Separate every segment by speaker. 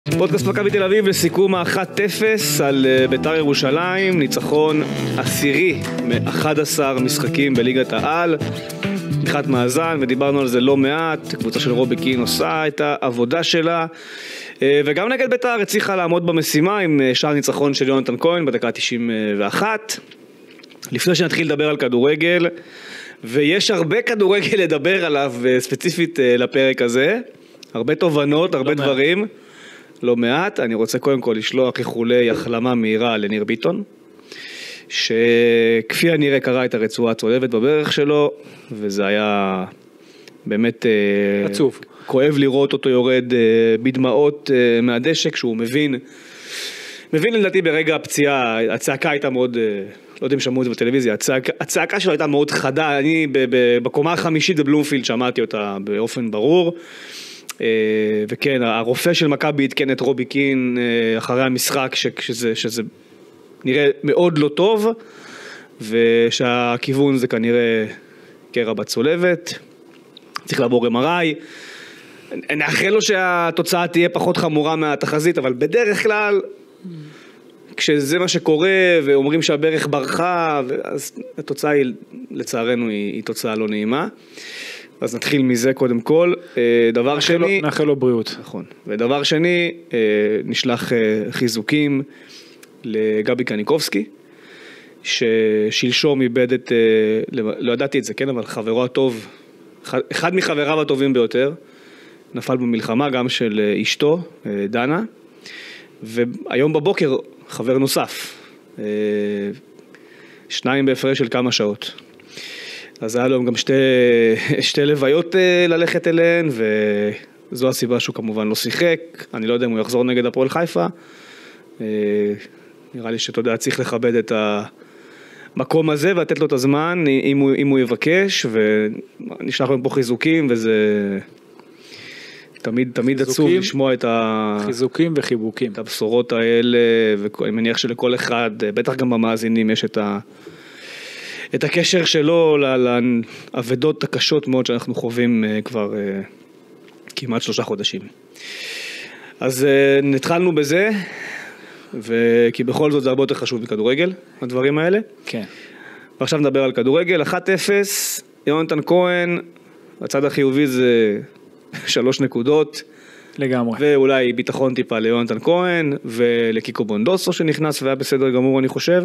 Speaker 1: פודקאסט מכבי תל אביב לסיכום ה-1-0 על בית"ר ירושלים, ניצחון עשירי מ-11 משחקים בליגת העל, פתיחת מאזן, ודיברנו על זה לא מעט. קבוצה של רובי קין עושה את העבודה שלה, וגם נגד בית"ר הצליחה לעמוד במשימה עם שער ניצחון של יונתן כהן בדקה 91. לפני שנתחיל לדבר על כדורגל, ויש הרבה כדורגל לדבר עליו ספציפית לפרק הזה, הרבה תובנות, הרבה דברים, לא מעט. אני רוצה קודם כל לשלוח איחולי החלמה מהירה לניר ביטון, שכפי הנראה קרא את הרצועה הצולבת בברך שלו, וזה היה באמת
Speaker 2: עצוב.
Speaker 1: כואב לראות אותו יורד בדמעות מהדשא, כשהוא מבין לדעתי ברגע הפציעה. הצעקה הייתה מאוד, לא יודע אם שמעו את זה בטלוויזיה, הצעקה שלו הייתה מאוד חדה. אני בקומה החמישית בבלומפילד שמעתי אותה באופן ברור, וכן, הרופא של מכבי עדכן את רובי קין אחרי המשחק שזה נראה מאוד לא טוב, ושהכיוון זה כנראה קרע בצולבת, צריך לעבור MRI. נאחל לו שהתוצאה תהיה פחות חמורה מהתחזית, אבל בדרך כלל כשזה מה שקורה ואומרים שהברך ברחה, אז התוצאה היא, לצערנו, היא תוצאה לא נעימה. אז נתחיל מזה קודם כל. דבר שני,
Speaker 2: נאחל לו בריאות.
Speaker 1: נכון. ודבר שני, נשלח חיזוקים לגבי קניקובסקי, ששלשום איבד את, לא ידעתי את זה, כן, אבל חברו הטוב, אחד מחבריו הטובים ביותר, נפל במלחמה, גם של אשתו, דנה, והיום בבוקר חבר נוסף, שניים בהפרש של כמה שעות. אז היה לו גם שתי לוויות ללכת אליהן, וזו הסיבה שהוא כמובן לא שיחק. אני לא יודע אם הוא יחזור נגד הפועל חיפה. נראה לי שאתה יודע, צריך לכבד את המקום הזה ולתת לו את הזמן אם הוא יבקש, ונשלח לו פה חיזוקים, וזה תמיד עצוב לשמוע את
Speaker 2: חיזוקים וחיבוקים,
Speaker 1: את הבשורות האלה, ואני מניח שלכל אחד, בטח גם במאזינים, יש את הקשר שלו לעבדות הקשות מאוד שאנחנו חווים כבר כמעט 3 חודשים. אז נתחלנו בזה, כי בכל זאת זה הרבה יותר חשוב מכדורגל, הדברים האלה.
Speaker 2: כן.
Speaker 1: ועכשיו נדבר על כדורגל. 1-0, יונתן כהן, הצד החיובי זה 3 נקודות.
Speaker 2: לגמרי.
Speaker 1: ואולי ביטחון טיפה ליונתן כהן, ולקיקו בונדוסו שנכנס והיה בסדר גמור אני חושב.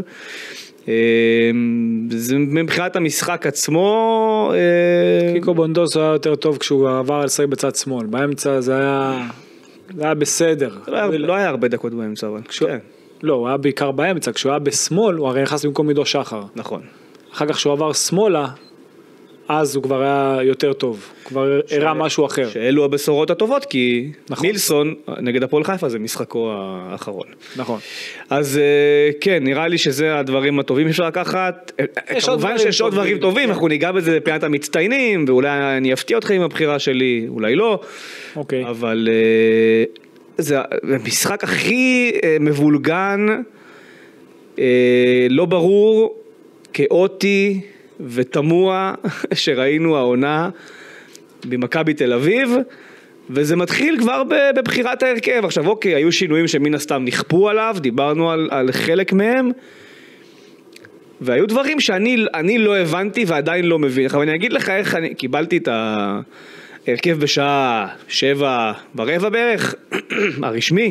Speaker 1: מבחינת המשחק עצמו,
Speaker 2: קיקו בונדוסו היה יותר טוב כשהוא עבר לשחק בצד שמאל, באמצע זה היה בסדר.
Speaker 1: לא היה הרבה דקות באמצע, אבל
Speaker 2: לא, הוא היה בעיקר באמצע, כשהוא היה בשמאל הוא הרי נכנס במקום עידו שחר.
Speaker 1: נכון.
Speaker 2: אחר כך כשהוא עבר שמאלה, אז הוא כבר היה יותר טוב, כבר הראה משהו אחר.
Speaker 1: שאלו הבשורות הטובות, כי מילסון נגד הפועל חיפה זה משחקו האחרון.
Speaker 2: נכון.
Speaker 1: אז כן, נראה לי שזה הדברים הטובים אפשר לקחת. כמובן שיש עוד דברים טובים, אנחנו ניגע בזה בפינת המצטיינים, ואולי אני אפתיע אותך עם הבחירה שלי, אולי לא.
Speaker 2: אוקיי.
Speaker 1: אבל זה המשחק הכי מבולגן, לא ברור, כאוטי ותמוה שראינו העונה במכבי תל אביב, וזה מתחיל כבר בבחירת ההרכב. עכשיו אוקיי, היו שינויים שמן הסתם נכפו עליו, דיברנו על חלק מהם, והיו דברים שאני לא הבנתי ועדיין לא מבין. עכשיו אני אגיד לך איך אני קיבלתי את ההרכב בשעה 7:15 בערך, הרשמי,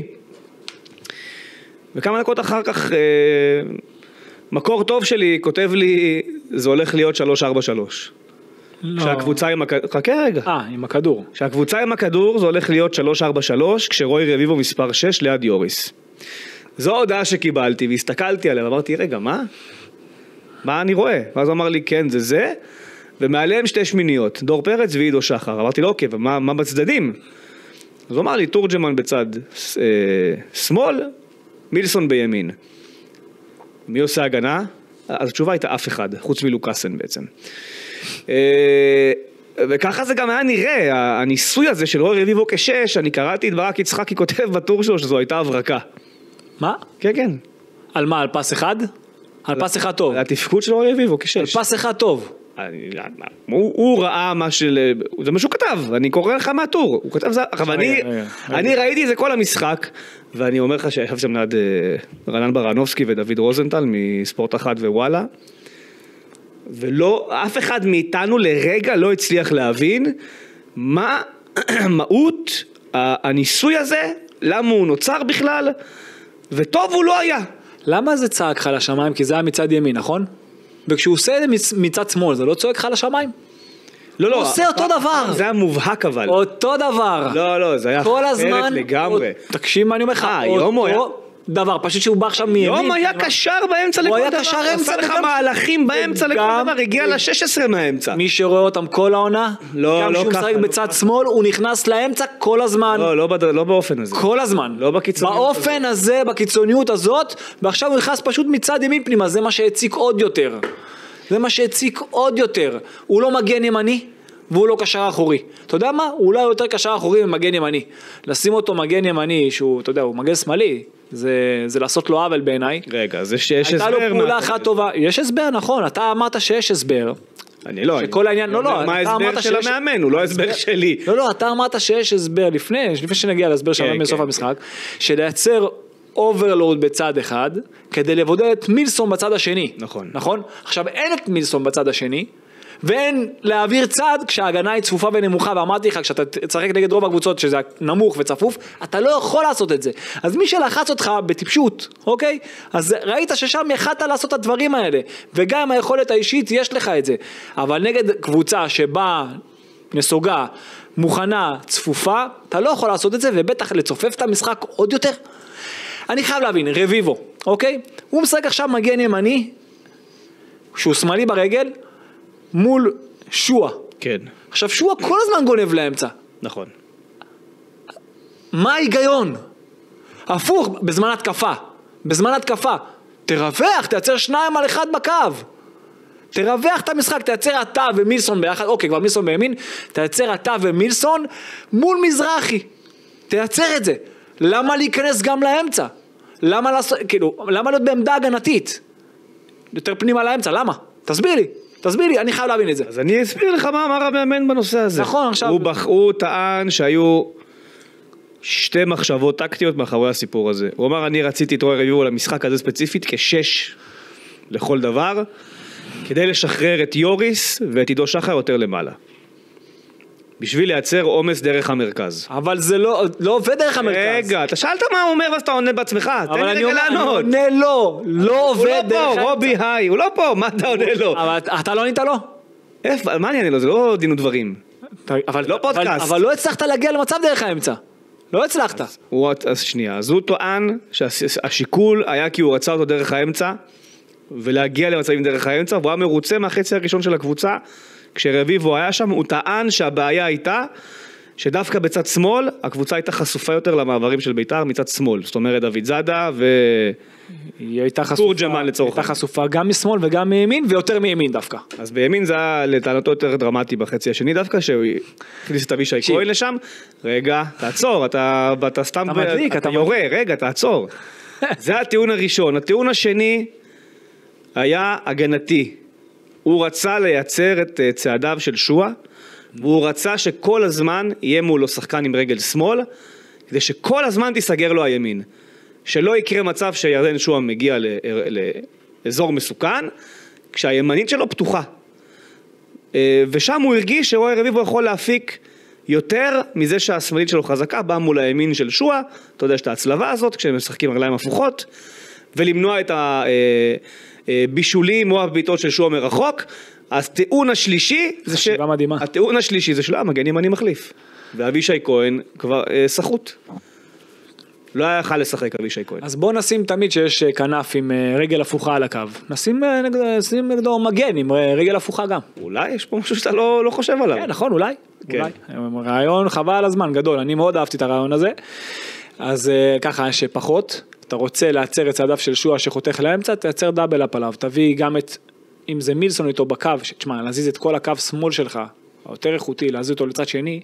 Speaker 1: וכמה דקות אחר כך מקור טוב שלי כותב לי, זה הולך להיות 3-4-3.
Speaker 2: לא.
Speaker 1: שהקבוצה עם הכדור, חכה רגע.
Speaker 2: עם הכדור.
Speaker 1: שהקבוצה עם הכדור זה הולך להיות 3-4-3, כשרוי רביבו מספר 6 ליד יוריס. זו ההודעה שקיבלתי, והסתכלתי עליה, ואמרתי, רגע, מה אני רואה? ואז הוא אמר לי, כן, זה, ומעליהם 2 שמיניות, דור פרץ ועידו שחר. אמרתי לו, אוקיי, ומה בצדדים? אז הוא אמר לי, תורג'מן בצד שמאל, מילסון בימין. מי עושה הגנה? אז התשובה הייתה אף אחד, חוץ מלוקאסן בעצם. וככה זה גם היה נראה, הניסוי הזה של רוי רביבו כ6, אני קראתי את ברק יצחקי כותב בטור שלו שזו הייתה הברקה.
Speaker 2: מה?
Speaker 1: כן, כן.
Speaker 2: על מה? על פס אחד? על פס אחד טוב.
Speaker 1: על התפקוד של רוי רביבו כ6.
Speaker 2: על פס אחד טוב.
Speaker 1: הוא ראה מה זה מה שהוא כתב, אני קורא לך מהטור, הוא כתב זה, אני ראיתי את זה כל המשחק, ואני אומר לך שישב שם ליד רנן ברנובסקי ודוד רוזנטל מספורט אחת ווואלה, ולא, אף אחד מאיתנו לרגע לא הצליח להבין מה מהות הניסוי הזה, למה הוא נוצר בכלל, וטוב הוא לא היה.
Speaker 2: למה זה צעק לך לשמיים? כי זה היה מצד ימין, נכון? וכשהוא עושה את זה מצד שמאל, זה לא צועק לך לשמיים?
Speaker 1: לא,
Speaker 2: הוא עושה אותו דבר.
Speaker 1: זה היה מובהק אבל.
Speaker 2: אותו דבר.
Speaker 1: לא, זה היה אחרת לגמרי.
Speaker 2: תקשיב מה אני אומר לך, אותו דבר, פשוט שהוא בא עכשיו מימין.
Speaker 1: יום היה קשר באמצע לכל דבר. הוא עשה לך מהלכים באמצע לכל דבר, הגיע ל-16 מהאמצע.
Speaker 2: מי שרואה אותם כל העונה, גם כשהוא משחק בצד שמאל, הוא נכנס לאמצע כל הזמן.
Speaker 1: לא באופן הזה.
Speaker 2: כל הזמן.
Speaker 1: לא בקיצוניות.
Speaker 2: באופן הזה, בקיצוניות הזאת, ועכשיו הוא נכנס פשוט מצד ימין פנימה, זה מה שהציק עוד יותר. זה מה שהציק עוד יותר. הוא לא מגן ימני, והוא לא קשר אחורי. אתה יודע מה? הוא אולי יותר קשר אחורי ממגן ימני. לשים אותו מגן ימני, שהוא, אתה יודע, הוא מגן שמאלי, זה לעשות לו עוול בעיניי.
Speaker 1: רגע, זה שיש הסבר.
Speaker 2: הייתה לו פעולה אחת טובה. יש הסבר, נכון, אתה אמרת שיש הסבר.
Speaker 1: אני לא.
Speaker 2: שכל העניין, לא,
Speaker 1: מה ההסבר של המאמן, הוא לא הסבר שלי.
Speaker 2: לא, אתה אמרת שיש הסבר לפני שנגיע להסבר של המאמן בסוף המשחק, שלייצר אוברלוד בצד אחד, כדי לבודד את מילסון בצד השני.
Speaker 1: נכון.
Speaker 2: נכון? עכשיו אין את מילסון בצד השני, ואין להעביר צד כשההגנה היא צפופה ונמוכה, ואמרתי לך, כשאתה צחק נגד רוב הקבוצות שזה נמוך וצפוף, אתה לא יכול לעשות את זה. אז מי שלחץ אותך בטיפשות, אוקיי? אז ראית ששם יכלת לעשות את הדברים האלה, וגם עם היכולת האישית יש לך את זה. אבל נגד קבוצה שבה נסוגה, מוכנה, צפופה, אתה לא יכול לעשות את זה, ובטח לצופף את המשחק עוד יותר. אני חייב להבין, רביבו, אוקיי? הוא משחק עכשיו מגן ימני, שהוא שמאלי ברגל, מול שואה.
Speaker 1: כן.
Speaker 2: עכשיו שואה כל הזמן גונב לאמצע.
Speaker 1: נכון.
Speaker 2: מה ההיגיון? הפוך, בזמן התקפה. תרווח, תייצר 2-1 בקו. תרווח את המשחק, תייצר אתה ומילסון ביחד, אוקיי, כבר מילסון בימין, תייצר אתה ומילסון מול מזרחי. תייצר את זה. למה להיכנס גם לאמצע? למה להיות בעמדה הגנתית? יותר פנימה לאמצע, למה? תסביר לי, אני חייב להבין את זה.
Speaker 1: אז אני אסביר לך מה אמר המאמן בנושא הזה.
Speaker 2: נכון, עכשיו.
Speaker 1: הוא טען שהיו שתי מחשבות טקטיות מאחורי הסיפור הזה. הוא אמר, אני רציתי את רועי רביבו למשחק הזה ספציפית כ6 לכל דבר, כדי לשחרר את יוריס ואת עידו שחר יותר למעלה. בשביל לייצר עומס דרך המרכז.
Speaker 2: אבל זה לא עובד דרך המרכז.
Speaker 1: רגע, אתה שאלת מה הוא אומר ואז אתה עונה בעצמך. תן לי רגע לענות.
Speaker 2: אני עונה לא עובד דרך המרכז.
Speaker 1: הוא לא פה, רובי היי, הוא לא פה, מה אתה עונה לו?
Speaker 2: אבל אתה לא ענית לו?
Speaker 1: מה אני עונה לו? זה לא דין ודברים. לא פודקאסט.
Speaker 2: אבל לא הצלחת להגיע למצב דרך האמצע. לא הצלחת.
Speaker 1: אז שנייה, אז הוא טוען שהשיקול היה כי הוא רצה אותו דרך האמצע, ולהגיע למצבים דרך האמצע, והוא היה מרוצה מהחצי הראשון של הקבוצה, כשרביבו היה שם, הוא טען שהבעיה הייתה, שדווקא בצד שמאל, הקבוצה הייתה חשופה יותר למעברים של בית"ר מצד שמאל, זאת אומרת דוד זאדה ותורג'מן לצורך.
Speaker 2: הייתה חשופה גם משמאל וגם מימין, ויותר מימין דווקא.
Speaker 1: אז בימין זה היה לטענתו יותר דרמטי בחצי השני דווקא, שהוא הכניס את אבישי כהן לשם, רגע, תעצור, אתה סתם, אתה יורה, רגע, תעצור. זה הטיעון הראשון. הטיעון השני היה הגנתי. הוא רצה לייצר את צעדיו של שואה, והוא רצה שכל הזמן יהיה מולו שחקן עם רגל שמאל, כדי שכל הזמן תיסגר לו הימין. שלא יקרה מצב שירדן שואה מגיע לאזור מסוכן, כשהימנית שלו פתוחה. ושם הוא הרגיש שרועי רביבו יכול להפיק יותר מזה שהשמאלית שלו חזקה, בא מול הימין של שואה, אתה יודע שאת ההצלבה הזאת, כשהם משחקים רגליים הפוכות, ולמנוע את הבישולים או הבעיטות של שואה מרחוק. אז הטיעון השלישי זה שלא המגן ימני מחליף, ואבישי כהן כבר סחוט. לא היה יכול לשחק אבישי כהן.
Speaker 2: אז בוא נשים תמיד שיש כנף עם רגל הפוכה על הקו. נשים נגדו מגן עם רגל הפוכה גם.
Speaker 1: אולי יש פה משהו שאתה לא חושב עליו.
Speaker 2: כן, נכון, אולי. רעיון חבל על הזמן, גדול. אני מאוד אהבתי את הרעיון הזה. אז ככה שפחות, אתה רוצה לייצר את צעדיו של שואה שחותך לאמצע, תייצר דאבל אפ עליו. תביא גם את, אם זה מילסון איתו בקו, תשמע, להזיז את כל הקו שמאל שלך, יותר איכותי, להזיז אותו לצד שני,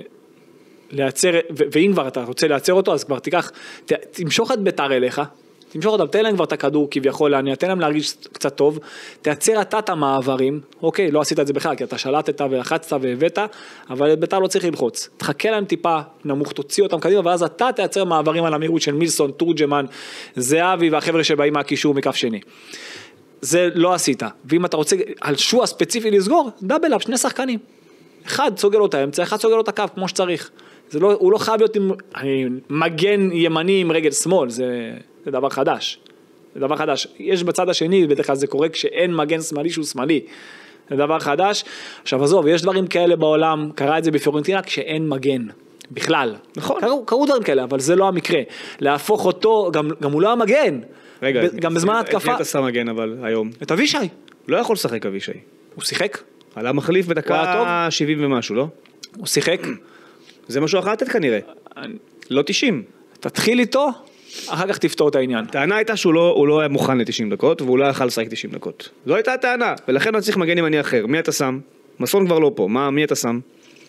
Speaker 2: לייצר, ואם כבר אתה רוצה לייצר אותו, אז כבר תמשוך את בית"ר אליך, תמשוך אותם, תן להם כבר את הכדור כביכול להניע, תן להם להרגיש קצת טוב, תייצר אתה את המעברים, אוקיי, לא עשית את זה בכלל, כי אתה שלטת ולחצת והבאת, אבל בית"ר לא צריך ללחוץ, תחכה להם טיפה נמוך, תוציא אותם קדימה, ואז אתה תייצר מעברים על המהירות של מילסון, תורג'מן, זהבי והחבר'ה שבאים מהקישור מכף שני. זה לא עשית, ואם אתה רוצה על שועה ספציפי לסגור, דאבל אפ, 2 שחקנים. אחד סוגר לו את האמצע, אחד סוגר לו את הקו כמו שצריך. הוא לא חייב להיות עם מגן ימני עם רגל שמאל, זה דבר חדש. זה דבר חדש. יש בצד השני, בדרך כלל זה קורה כשאין מגן שמאלי שהוא שמאלי. זה דבר חדש. עכשיו עזוב, יש דברים כאלה בעולם, קרה את זה בפיורנטינה כשאין מגן. בכלל.
Speaker 1: נכון.
Speaker 2: קרו דברים כאלה, אבל זה לא המקרה. להפוך אותו, גם הוא לא המגן.
Speaker 1: רגע,
Speaker 2: גם בזמן התקפה.
Speaker 1: את מי אתה שם מגן אבל היום?
Speaker 2: את אבישי.
Speaker 1: לא יכול לשחק אבישי.
Speaker 2: הוא שיחק?
Speaker 1: עלה מחליף בדקה 70 ומשהו, לא?
Speaker 2: הוא שיחק?
Speaker 1: זה משהו אחר לתת כנראה. לא 90.
Speaker 2: תתחיל איתו, אחר כך תפתור את העניין.
Speaker 1: הטענה הייתה שהוא לא היה מוכן ל-90 דקות, והוא לא יכל לשחק 90 דקות. זו הייתה הטענה, ולכן אני צריך מגן ימני אחר. מי אתה שם? מסון כבר לא פה. מי אתה שם?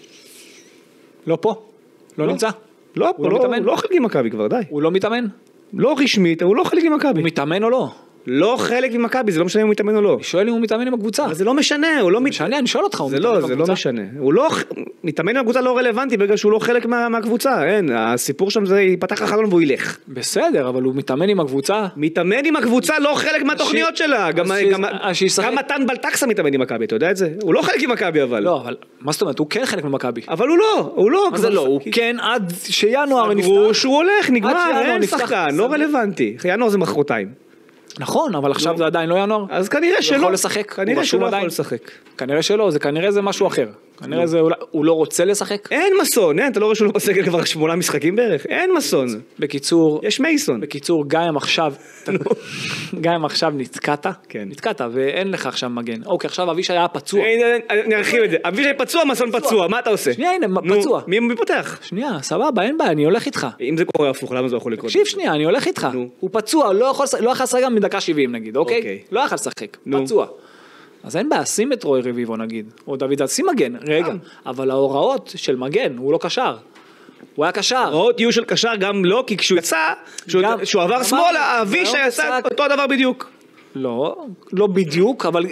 Speaker 2: לא פה? לא נמצא?
Speaker 1: לא פה, הוא לא חלק עם מכבי כבר, די.
Speaker 2: הוא לא מתאמן?
Speaker 1: לא רשמית, הוא לא חלק עם מכבי.
Speaker 2: הוא מתאמן או לא?
Speaker 1: לא חלק עם מכבי, זה לא משנה אם הוא מתאמן או לא.
Speaker 2: אני שואל אם הוא מתאמן עם הקבוצה.
Speaker 1: אבל זה לא משנה, הוא לא
Speaker 2: משנה, אני שואל אותך, הוא
Speaker 1: מתאמן עם הקבוצה. זה לא משנה. הוא לא, מתאמן עם הקבוצה לא רלוונטי, בגלל שהוא לא חלק מהקבוצה, אין, הסיפור שם זה ייפתח החלון והוא ילך.
Speaker 2: בסדר, אבל הוא מתאמן עם הקבוצה.
Speaker 1: מתאמן עם הקבוצה לא חלק מהתוכניות שלה. גם מתן בלטקסה מתאמן עם מכבי, אתה יודע את זה? הוא לא חלק עם מכבי אבל.
Speaker 2: לא, אבל מה זאת אומרת, הוא כן חלק ממכבי.
Speaker 1: אבל הוא לא.
Speaker 2: מה זה לא? הוא כן עד שינואר נפתח.
Speaker 1: שהוא הולך, נגמר, אין שחקן, לא רלוונטי. ינואר זה מחרתיים.
Speaker 2: נכון, אבל עכשיו זה עדיין לא ינואר.
Speaker 1: אז כנראה שלא.
Speaker 2: הוא יכול לשחק.
Speaker 1: כנראה שהוא לא יכול לשחק.
Speaker 2: כנראה שלא, כנראה זה משהו אחר. כנראה זה, הוא לא רוצה לשחק.
Speaker 1: אין מסון, אתה לא רואה שהוא לא בסגל כבר 8 משחקים בערך. אין מסון.
Speaker 2: בקיצור,
Speaker 1: יש מייסון.
Speaker 2: בקיצור, גם עכשיו נתקעת.
Speaker 1: כן.
Speaker 2: נתקעת, ואין לך עכשיו מגן. אוקיי, עכשיו אבישי היה פצוע.
Speaker 1: אני ארחיב את זה. אבישי פצוע, מסון פצוע. מה אתה עושה?
Speaker 2: שנייה, הנה, פצוע.
Speaker 1: מי פותח?
Speaker 2: שנייה, סבבה, אין בעיה, אני הולך איתך.
Speaker 1: אם זה קורה הפוך, למה זה יכול לקרות?
Speaker 2: תקשיב שנייה, אני הולך איתך. הוא פצוע, לא יכול לשחק גם מדקה 70 נגיד, אוקיי? לא יכול לשחק, פצוע. אז אין בעיה, שים את רוי רביבו נגיד, או דוד, שים מגן, רגע, אבל ההוראות של מגן, הוא לא קשר, הוא היה קשר.
Speaker 1: ההוראות יהיו של קשר גם לא, כי כשהוא יצא, כשהוא עבר שמאלה, אבישי עשה אותו הדבר בדיוק.
Speaker 2: לא בדיוק, אבל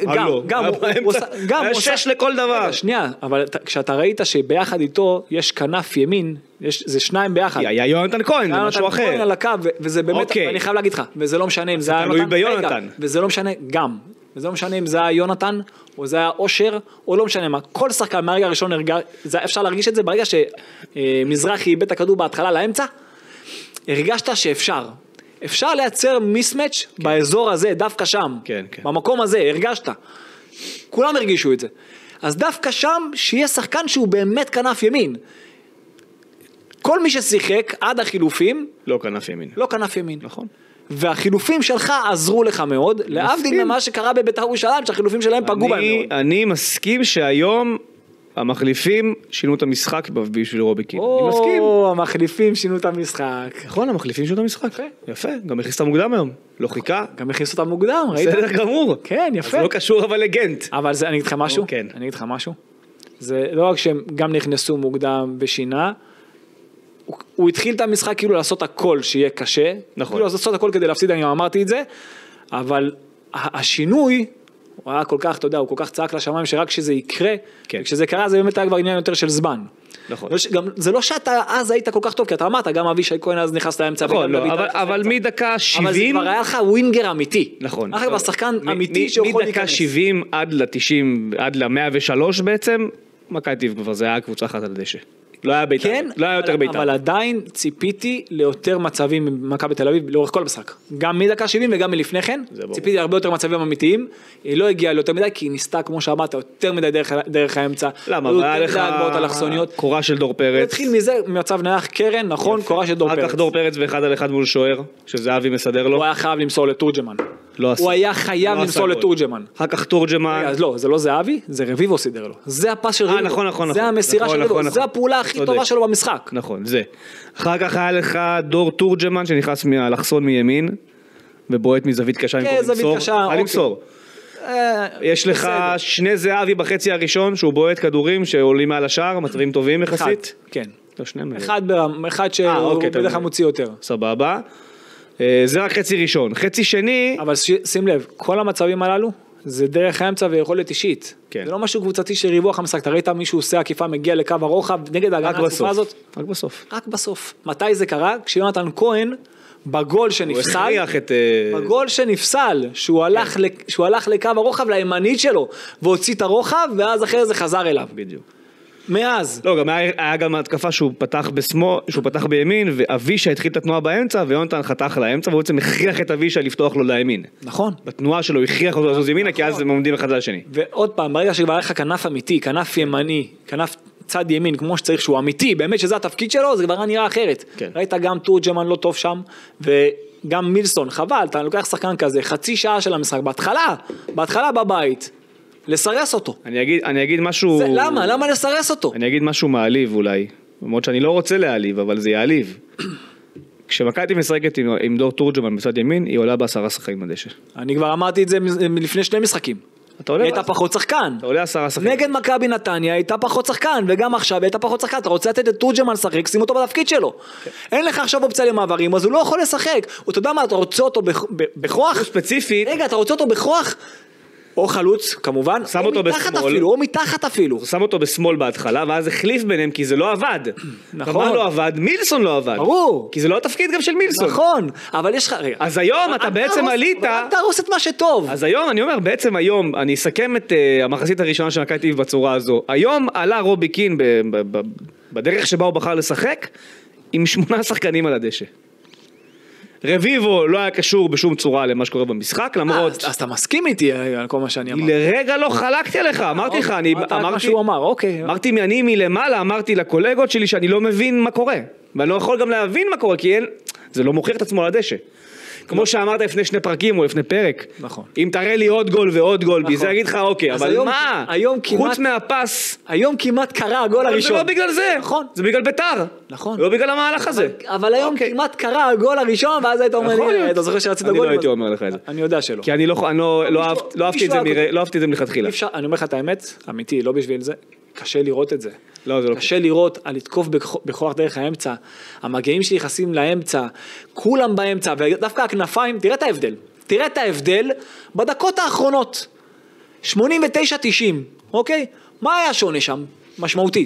Speaker 2: גם
Speaker 1: הוא 6 לכל דבר.
Speaker 2: שנייה, אבל כשאתה ראית שביחד איתו יש כנף ימין, זה 2 ביחד.
Speaker 1: היה יונתן כהן, זה משהו אחר.
Speaker 2: יונתן כהן על הקו, וזה באמת, אני חייב להגיד לך, וזה לא משנה אם זה היה
Speaker 1: יונתן.
Speaker 2: וזה לא משנה גם. וזה לא משנה אם זה היה יונתן, או זה היה אושר, או לא משנה מה. כל שחקן מהרגע הראשון אפשר להרגיש את זה, ברגע שמזרחי איבד את הכדור בהתחלה לאמצע, הרגשת שאפשר. אפשר לייצר מיסמץ' באזור הזה, דווקא שם. במקום הזה, הרגשת. כולם הרגישו את זה. אז דווקא שם, שיהיה שחקן שהוא באמת כנף ימין. כל מי ששיחק עד החילופים,
Speaker 1: לא כנף ימין.
Speaker 2: לא כנף ימין.
Speaker 1: נכון.
Speaker 2: והחילופים שלך עזרו לך מאוד, להבדיל ממה שקרה בבית"ר ירושלים, שהחילופים שלהם פגעו בהם מאוד.
Speaker 1: אני מסכים שהיום המחליפים שינו את המשחק בשביל רובי קין. אני מסכים.
Speaker 2: המחליפים שינו את המשחק.
Speaker 1: נכון, המחליפים שינו את המשחק. יפה, גם הכניס אותם מוקדם היום. לא חיכה.
Speaker 2: גם הכניס אותם מוקדם, ראית?
Speaker 1: בסדר גמור.
Speaker 2: כן, יפה.
Speaker 1: אז לא קשור אבל לגנט.
Speaker 2: אבל אני אגיד לך משהו?
Speaker 1: כן.
Speaker 2: אני אגיד לך משהו? זה לא רק שהם גם נכנסו מוקדם בשינה, הוא התחיל את המשחק כאילו לעשות הכל שיהיה קשה,
Speaker 1: נכון.
Speaker 2: כאילו לעשות הכל כדי להפסיד, אני אמרתי את זה, אבל השינוי, הוא היה כל כך, אתה יודע, הוא כל כך צעק לשמיים, שרק כשזה יקרה,
Speaker 1: כן.
Speaker 2: וכשזה קרה זה באמת היה כבר עניין יותר של זמן.
Speaker 1: נכון.
Speaker 2: גם, זה לא שאתה אז היית כל כך טוב, כי אתה אמרת, גם אבישי כהן אז נכנס לאמצע.
Speaker 1: נכון, לא, אבל מדקה 70...
Speaker 2: אבל זה כבר היה לך ווינגר אמיתי.
Speaker 1: נכון.
Speaker 2: אחר כבר שחקן אמיתי שיכול להיכנס.
Speaker 1: מדקה 70 עד ל-90, עד ל-103 בעצם, מכבי תל אביב כבר, זה היה קבוצה אחת על הדשא. לא היה בית"ר,
Speaker 2: כן,
Speaker 1: לא היה יותר בית"ר.
Speaker 2: אבל עדיין ציפיתי ליותר מצבים ממכבי תל אביב לאורך כל המשחק. גם מדקה 70 וגם מלפני כן, ציפיתי הרבה יותר מצבים אמיתיים, היא לא הגיעה ליותר מדי, כי היא ניסתה, כמו שאמרת, יותר מדי דרך האמצע.
Speaker 1: למה? והיה לך קורה של דור פרץ.
Speaker 2: התחיל מזה, מצב נייח קרן, נכון, קורה של דור פרץ.
Speaker 1: אחר כך דור פרץ ואחד על אחד מול שוער, שזהבי מסדר לו.
Speaker 2: הוא היה חייב למסור לתורג'מן.
Speaker 1: לא עשה.
Speaker 2: הוא היה חייב למסור לתורג'מן.
Speaker 1: אחר כך תורג'מן.
Speaker 2: אז לא, זה לא זהבי, זה רביבו סידר לו. זה הפס של רביבו.
Speaker 1: נכון.
Speaker 2: זה המסירה של רביבו. זה הפעולה הכי טובה שלו במשחק.
Speaker 1: נכון, זה. אחר כך היה לך דור תורג'מן שנכנס מהלחסון מימין, ובועט מזווית קשה.
Speaker 2: כן, זווית קשה.
Speaker 1: למסור. יש לך שני זהבי בחצי הראשון, שהוא בועט כדורים שעולים מעל השאר, מצבים טובים יחסית.
Speaker 2: כן.
Speaker 1: לא, שניהם.
Speaker 2: אחד שהוא בדרך כלל מוציא יותר.
Speaker 1: סבבה. זה רק חצי ראשון. חצי שני...
Speaker 2: אבל שים לב, כל המצבים הללו, זה דרך האמצע ויכולת אישית.
Speaker 1: כן.
Speaker 2: זה לא משהו קבוצתי של ריווח המשחק. אתה ראית מישהו עושה עקיפה, מגיע לקו הרוחב, נגד ההגנה הצופה הזאת?
Speaker 1: רק בסוף.
Speaker 2: רק בסוף. מתי זה קרה? כשיונתן כהן, בגול שנפסל,
Speaker 1: הוא הכריח את...
Speaker 2: בגול שנפסל, שהוא הלך לקו הרוחב לימנית שלו, והוציא את הרוחב, ואז אחרי זה חזר אליו.
Speaker 1: בדיוק.
Speaker 2: מאז.
Speaker 1: לא, גם היה גם התקפה שהוא פתח בימין, ואבישה התחיל את התנועה באמצע, ויונתן חתך לאמצע, והוא בעצם הכריח את אבישה לפתוח לו לימין.
Speaker 2: נכון.
Speaker 1: בתנועה שלו הכריח אותו לזוז ימינה, כי אז הם עומדים אחד לשני.
Speaker 2: ועוד פעם, ברגע שכבר לך כנף אמיתי, כנף ימני, כנף צד ימין, כמו שצריך, שהוא אמיתי, באמת שזה התפקיד שלו, זה כבר נראה אחרת.
Speaker 1: כן.
Speaker 2: ראית גם תורג'מן לא טוב שם, וגם מילסון, חבל, אתה לוקח שחקן כזה, חצי שעה של המשחק, בהתחלה בבית, לסרס אותו.
Speaker 1: אני אגיד משהו...
Speaker 2: למה? למה לסרס אותו?
Speaker 1: אני אגיד משהו מעליב אולי, למרות שאני לא רוצה להעליב, אבל זה יעליב. כשמכבי משחקת עם דור תורג'מן בצד ימין, היא עולה ב10 שחקנים בדשא.
Speaker 2: אני כבר אמרתי את זה לפני 2 משחקים. היא הייתה פחות שחקן.
Speaker 1: אתה עולה 10 שחקנים.
Speaker 2: נגד מכבי נתניה הייתה פחות שחקן, וגם עכשיו הייתה פחות שחקן. אתה רוצה לתת את תורג'מן לשחק, שים אותו בתפקיד שלו. אין לך עכשיו אופציה למעברים, אז הוא לא יכול לשחק. אתה יודע מה, אתה רוצה אותו בכוח?
Speaker 1: ספציפית.
Speaker 2: רגע, אתה רוצה אותו בכוח? או חלוץ, כמובן,
Speaker 1: שם אותו בשמאל,
Speaker 2: או מתחת אפילו.
Speaker 1: הוא שם אותו בשמאל בהתחלה, ואז החליף ביניהם, כי זה לא עבד.
Speaker 2: נכון.
Speaker 1: מה לא עבד? מילסון לא עבד.
Speaker 2: ברור.
Speaker 1: כי זה לא התפקיד גם של מילסון.
Speaker 2: נכון, אבל יש לך...
Speaker 1: אז היום אתה בעצם עלית...
Speaker 2: אל תהרוס את מה שטוב.
Speaker 1: אז היום, אני אומר, בעצם היום, אני אסכם את המחצית הראשונה של מכבי תל אביב בצורה הזו. היום עלה רובי קין בדרך שבה הוא בחר לשחק, עם 8 שחקנים על הדשא. רביבו לא היה קשור בשום צורה למה שקורה במשחק, למרות...
Speaker 2: אז אתה מסכים איתי על כל מה שאני אמרתי.
Speaker 1: לרגע לא חלקתי עליך, אמרתי לך, אמרתי אני מלמעלה, אמרתי לקולגות שלי שאני לא מבין מה קורה, ואני לא יכול גם להבין מה קורה, כי זה לא מוכיח את עצמו על הדשא. כמו שאמרת לפני 2 פרקים או לפני פרק,
Speaker 2: נכון.
Speaker 1: אם תראה לי עוד גול ועוד גול, בזה אגיד לך אוקיי, אבל מה? חוץ מהפס,
Speaker 2: היום כמעט קרה הגול הראשון.
Speaker 1: זה לא בגלל זה,
Speaker 2: נכון.
Speaker 1: זה בגלל ביתר,
Speaker 2: נכון.
Speaker 1: לא בגלל המהלך הזה.
Speaker 2: אבל היום כמעט קרה הגול הראשון, ואז היית אומר לי, אתה זוכר שרצית גול?
Speaker 1: אני לא הייתי אומר לך את זה.
Speaker 2: אני יודע שלא.
Speaker 1: כי אני לא אהבתי את זה מלכתחילה.
Speaker 2: אני אומר לך את האמת, אמיתי, לא בשביל זה, קשה לראות את זה.
Speaker 1: לא, זה לא
Speaker 2: קשה לראות, על לתקוף בכוח דרך האמצע, המגעים שנכנסים לאמצע, כולם באמצע, ודווקא הכנפיים, תראה את ההבדל בדקות האחרונות, 89-90, אוקיי? מה היה שונה שם? משמעותי.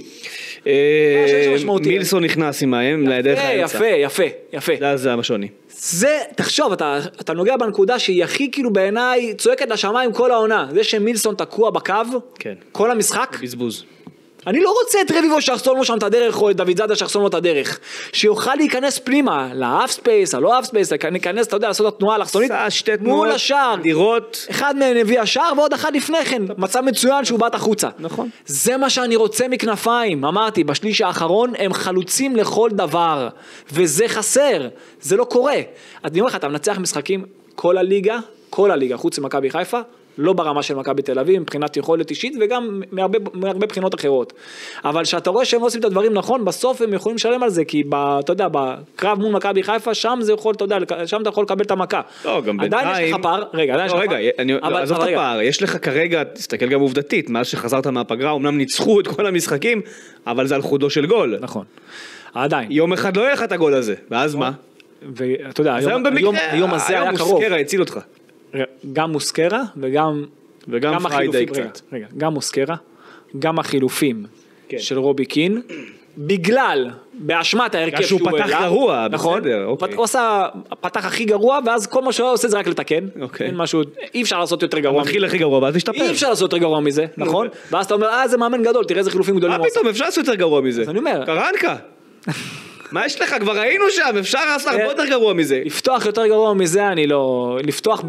Speaker 1: מילסון נכנס עמהם לדרך האמצע.
Speaker 2: יפה.
Speaker 1: זה המשוני.
Speaker 2: זה, תחשוב, אתה נוגע בנקודה שהיא הכי כאילו בעיניי צועקת לשמיים כל העונה, זה שמילסון תקוע בקו, כל המשחק,
Speaker 1: בזבוז.
Speaker 2: אני לא רוצה את רביבו שיחסום לו שם את הדרך, או את דוד זאדה שיחסום לו את הדרך, שיוכל להיכנס פנימה, לאף ספייס, הלא אף ספייס, להיכנס, אתה יודע, לעשות את התנועה האלכסונית, מול השער, אחד מהם הביא השער, ועוד אחד לפני כן, מצב מצוין שהוא באת החוצה.
Speaker 1: נכון.
Speaker 2: זה מה שאני רוצה מכנפיים, אמרתי, בשליש האחרון, הם חלוצים לכל דבר, וזה חסר, זה לא קורה. אני אומר לך, אתה מנצח משחקים, כל הליגה, חוץ ממכבי חיפה, לא ברמה של מכבי תל אביב, מבחינת יכולת אישית, וגם מהרבה בחינות אחרות. אבל שאתה רואה שהם עושים את הדברים נכון, בסוף הם יכולים לשלם על זה, כי אתה יודע, בקרב מול מכבי חיפה, שם זה יכול, אתה יודע, שם אתה יכול לקבל את המכה.
Speaker 1: לא, גם בינתיים...
Speaker 2: עדיין יש לך פער,
Speaker 1: עזוב את הפער, יש לך כרגע, תסתכל גם עובדתית, מאז שחזרת מהפגרה, אמנם ניצחו את כל המשחקים, אבל זה על חודו של גול.
Speaker 2: נכון. עדיין.
Speaker 1: יום אחד לא יהיה לך את הגול הזה, ואז מה?
Speaker 2: ואתה יודע, היום הזה היה קרוב.
Speaker 1: מוסקרה הציל אותך.
Speaker 2: גם מוסקרה וגם
Speaker 1: פריידי קצת.
Speaker 2: גם מוסקרה, גם החילופים של רובי קין, בגלל, באשמת ההרכב שהוא
Speaker 1: פתח גרוע,
Speaker 2: נכון? הוא עשה פתח הכי גרוע, ואז כל מה שהוא עושה זה רק לתקן. אי אפשר לעשות יותר גרוע.
Speaker 1: מתחיל הכי גרוע, ואז תשתפר.
Speaker 2: אי אפשר לעשות יותר גרוע מזה, נכון? ואז אתה אומר, זה מאמן גדול, תראה איזה חילופים גדולים.
Speaker 1: מה פתאום, אפשר לעשות יותר גרוע מזה?
Speaker 2: אז אני אומר.
Speaker 1: קרנקה. מה יש לך? כבר היינו שם, אפשר לעשות הרבה יותר גרוע מזה.
Speaker 2: לפתוח יותר גרוע מזה, אני לא... לפתוח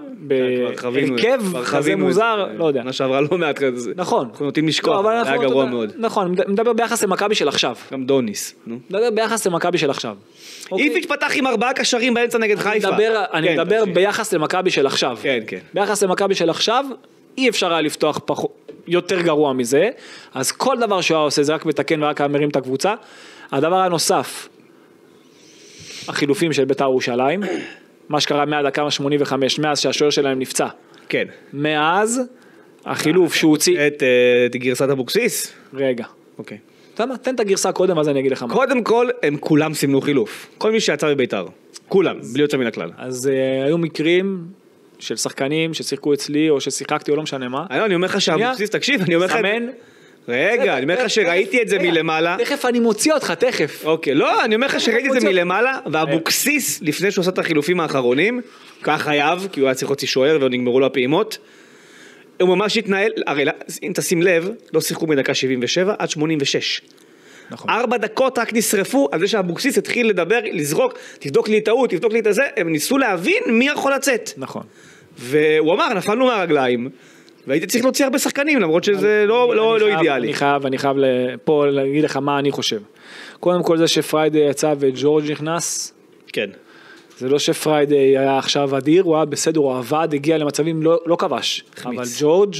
Speaker 2: בהרכב כזה מוזר, לא יודע.
Speaker 1: מה שעברה לא מעט כזה.
Speaker 2: נכון.
Speaker 1: אנחנו נוטים לשכוח, היה גרוע מאוד.
Speaker 2: נכון, מדבר ביחס למכבי של עכשיו.
Speaker 1: גם דוניס.
Speaker 2: מדבר ביחס למכבי של עכשיו.
Speaker 1: איביץ' פתח עם 4 קשרים באמצע נגד חיפה.
Speaker 2: אני מדבר ביחס למכבי של עכשיו.
Speaker 1: כן, כן.
Speaker 2: ביחס למכבי של עכשיו, אי אפשר היה לפתוח יותר גרוע מזה, אז כל דבר שהוא עושה זה רק מתקן ורק מרים את הקבוצה. הדבר הנוסף, החילופים של בית"ר ירושלים, מה שקרה מהדקה 85, מאז שהשוער שלהם נפצע.
Speaker 1: כן.
Speaker 2: מאז, החילוף שהוא הוציא...
Speaker 1: את גרסת אבוקסיס?
Speaker 2: רגע.
Speaker 1: אוקיי.
Speaker 2: אתה יודע מה? תן את הגרסה קודם, אז אני אגיד לך מה.
Speaker 1: קודם כל, הם כולם סימנו חילוף. כל מי שיצא בבית"ר. כולם, בלי יוצא מן הכלל.
Speaker 2: אז היו מקרים של שחקנים ששיחקו אצלי, או ששיחקתי, או לא משנה מה.
Speaker 1: אני אומר לך שאבוקסיס, תקשיב, אני אומר לך...
Speaker 2: סמן.
Speaker 1: רגע, אני אומר לך שראיתי את זה מלמעלה.
Speaker 2: תכף אני מוציא אותך, תכף.
Speaker 1: אוקיי, לא, אני אומר לך שראיתי את זה מלמעלה, ואבוקסיס, לפני שהוא עושה את החילופים האחרונים, כך חייב, כי הוא היה צריך להוציא שוער, ועוד נגמרו לו הפעימות, הוא ממש התנהל, הרי אם תשים לב, לא שיחקו מדקה 77 עד 86.
Speaker 2: נכון.
Speaker 1: 4 דקות רק נשרפו, על זה שאבוקסיס התחיל לדבר, לזרוק, תבדוק לי את טעות, תבדוק לי את הזה, הם ניסו להבין מי יכול לצאת.
Speaker 2: נכון.
Speaker 1: והוא אמר, נפלנו מהרגליים, והייתי צריך להוציא הרבה שחקנים, למרות שזה לא אידיאלי.
Speaker 2: אני חייב פה להגיד לך מה אני חושב. קודם כל זה שפריידי יצא וג'ורג' נכנס,
Speaker 1: כן.
Speaker 2: זה לא שפריידי היה עכשיו אדיר, הוא היה בסדר, הוא עבד, הגיע למצבים, לא כבש. אבל ג'ורג'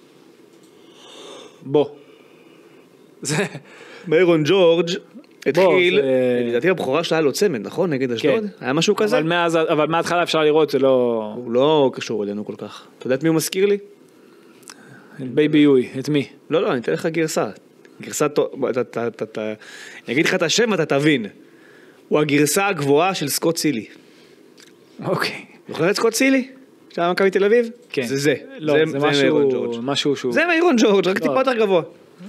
Speaker 2: בוא. זה...
Speaker 1: מיירון ג'ורג' התחיל, לדעתי הבחורה שלה היה לו צמד, נכון? נגד אשדוד? היה משהו כזה?
Speaker 2: אבל מההתחלה אפשר לראות, זה לא...
Speaker 1: הוא לא קשור אלינו כל כך. אתה יודע את מי הוא מזכיר לי?
Speaker 2: בייבי יוי, את מי?
Speaker 1: לא, אני אתן לך גרסה. גרסה, אני אגיד לך את השם ואתה תבין. הוא הגרסה הגבוהה של סקוט סילי.
Speaker 2: אוקיי.
Speaker 1: זוכר את סקוט סילי? שהיה מכבי תל אביב?
Speaker 2: כן.
Speaker 1: זה.
Speaker 2: לא, זה משהו שהוא...
Speaker 1: זה מיירון ג'ורג', רק טיפה יותר גבוה.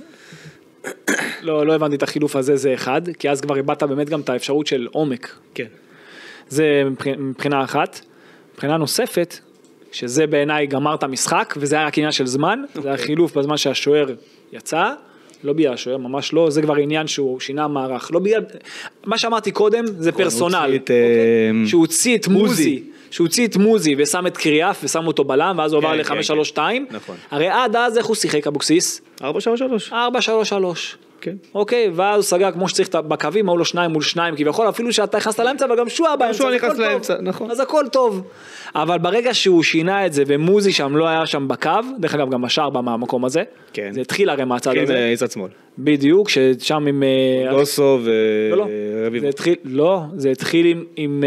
Speaker 2: לא הבנתי את החילוף הזה, זה אחד, כי אז כבר איבדת באמת גם את האפשרות של עומק.
Speaker 1: כן.
Speaker 2: זה מבחינה אחת. מבחינה נוספת, שזה בעיניי גמר את המשחק, וזה היה רק עניין של זמן, זה היה חילוף בזמן שהשוער יצא, לא בגלל השוער, ממש לא, זה כבר עניין שהוא שינה מערך, לא בגלל, מה שאמרתי קודם זה פרסונל, שהוא הוציא את מוזי ושם את קריאף ושם אותו בלם, ואז הוא עבר ל-5-3-2, הרי עד אז איך הוא שיחק אבוקסיס?
Speaker 1: 4-3-3.
Speaker 2: 4-3-3.
Speaker 1: כן.
Speaker 2: אוקיי, ואז הוא סגר כמו שצריך בקווים, היו לו 2 מול 2, כביכול אפילו שאתה נכנסת לאמצע, וגם שועה באמצע, אז הכל טוב. אבל ברגע שהוא שינה את זה, ומוזי שם לא היה שם בקו, דרך אגב גם השאר בא מהמקום הזה, זה התחיל הרי מהצד הזה.
Speaker 1: כן, מצד שמאל.
Speaker 2: בדיוק, ששם עם...
Speaker 1: גוסו ורביבו.
Speaker 2: לא, זה התחיל עם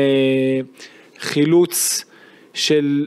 Speaker 2: חילוץ של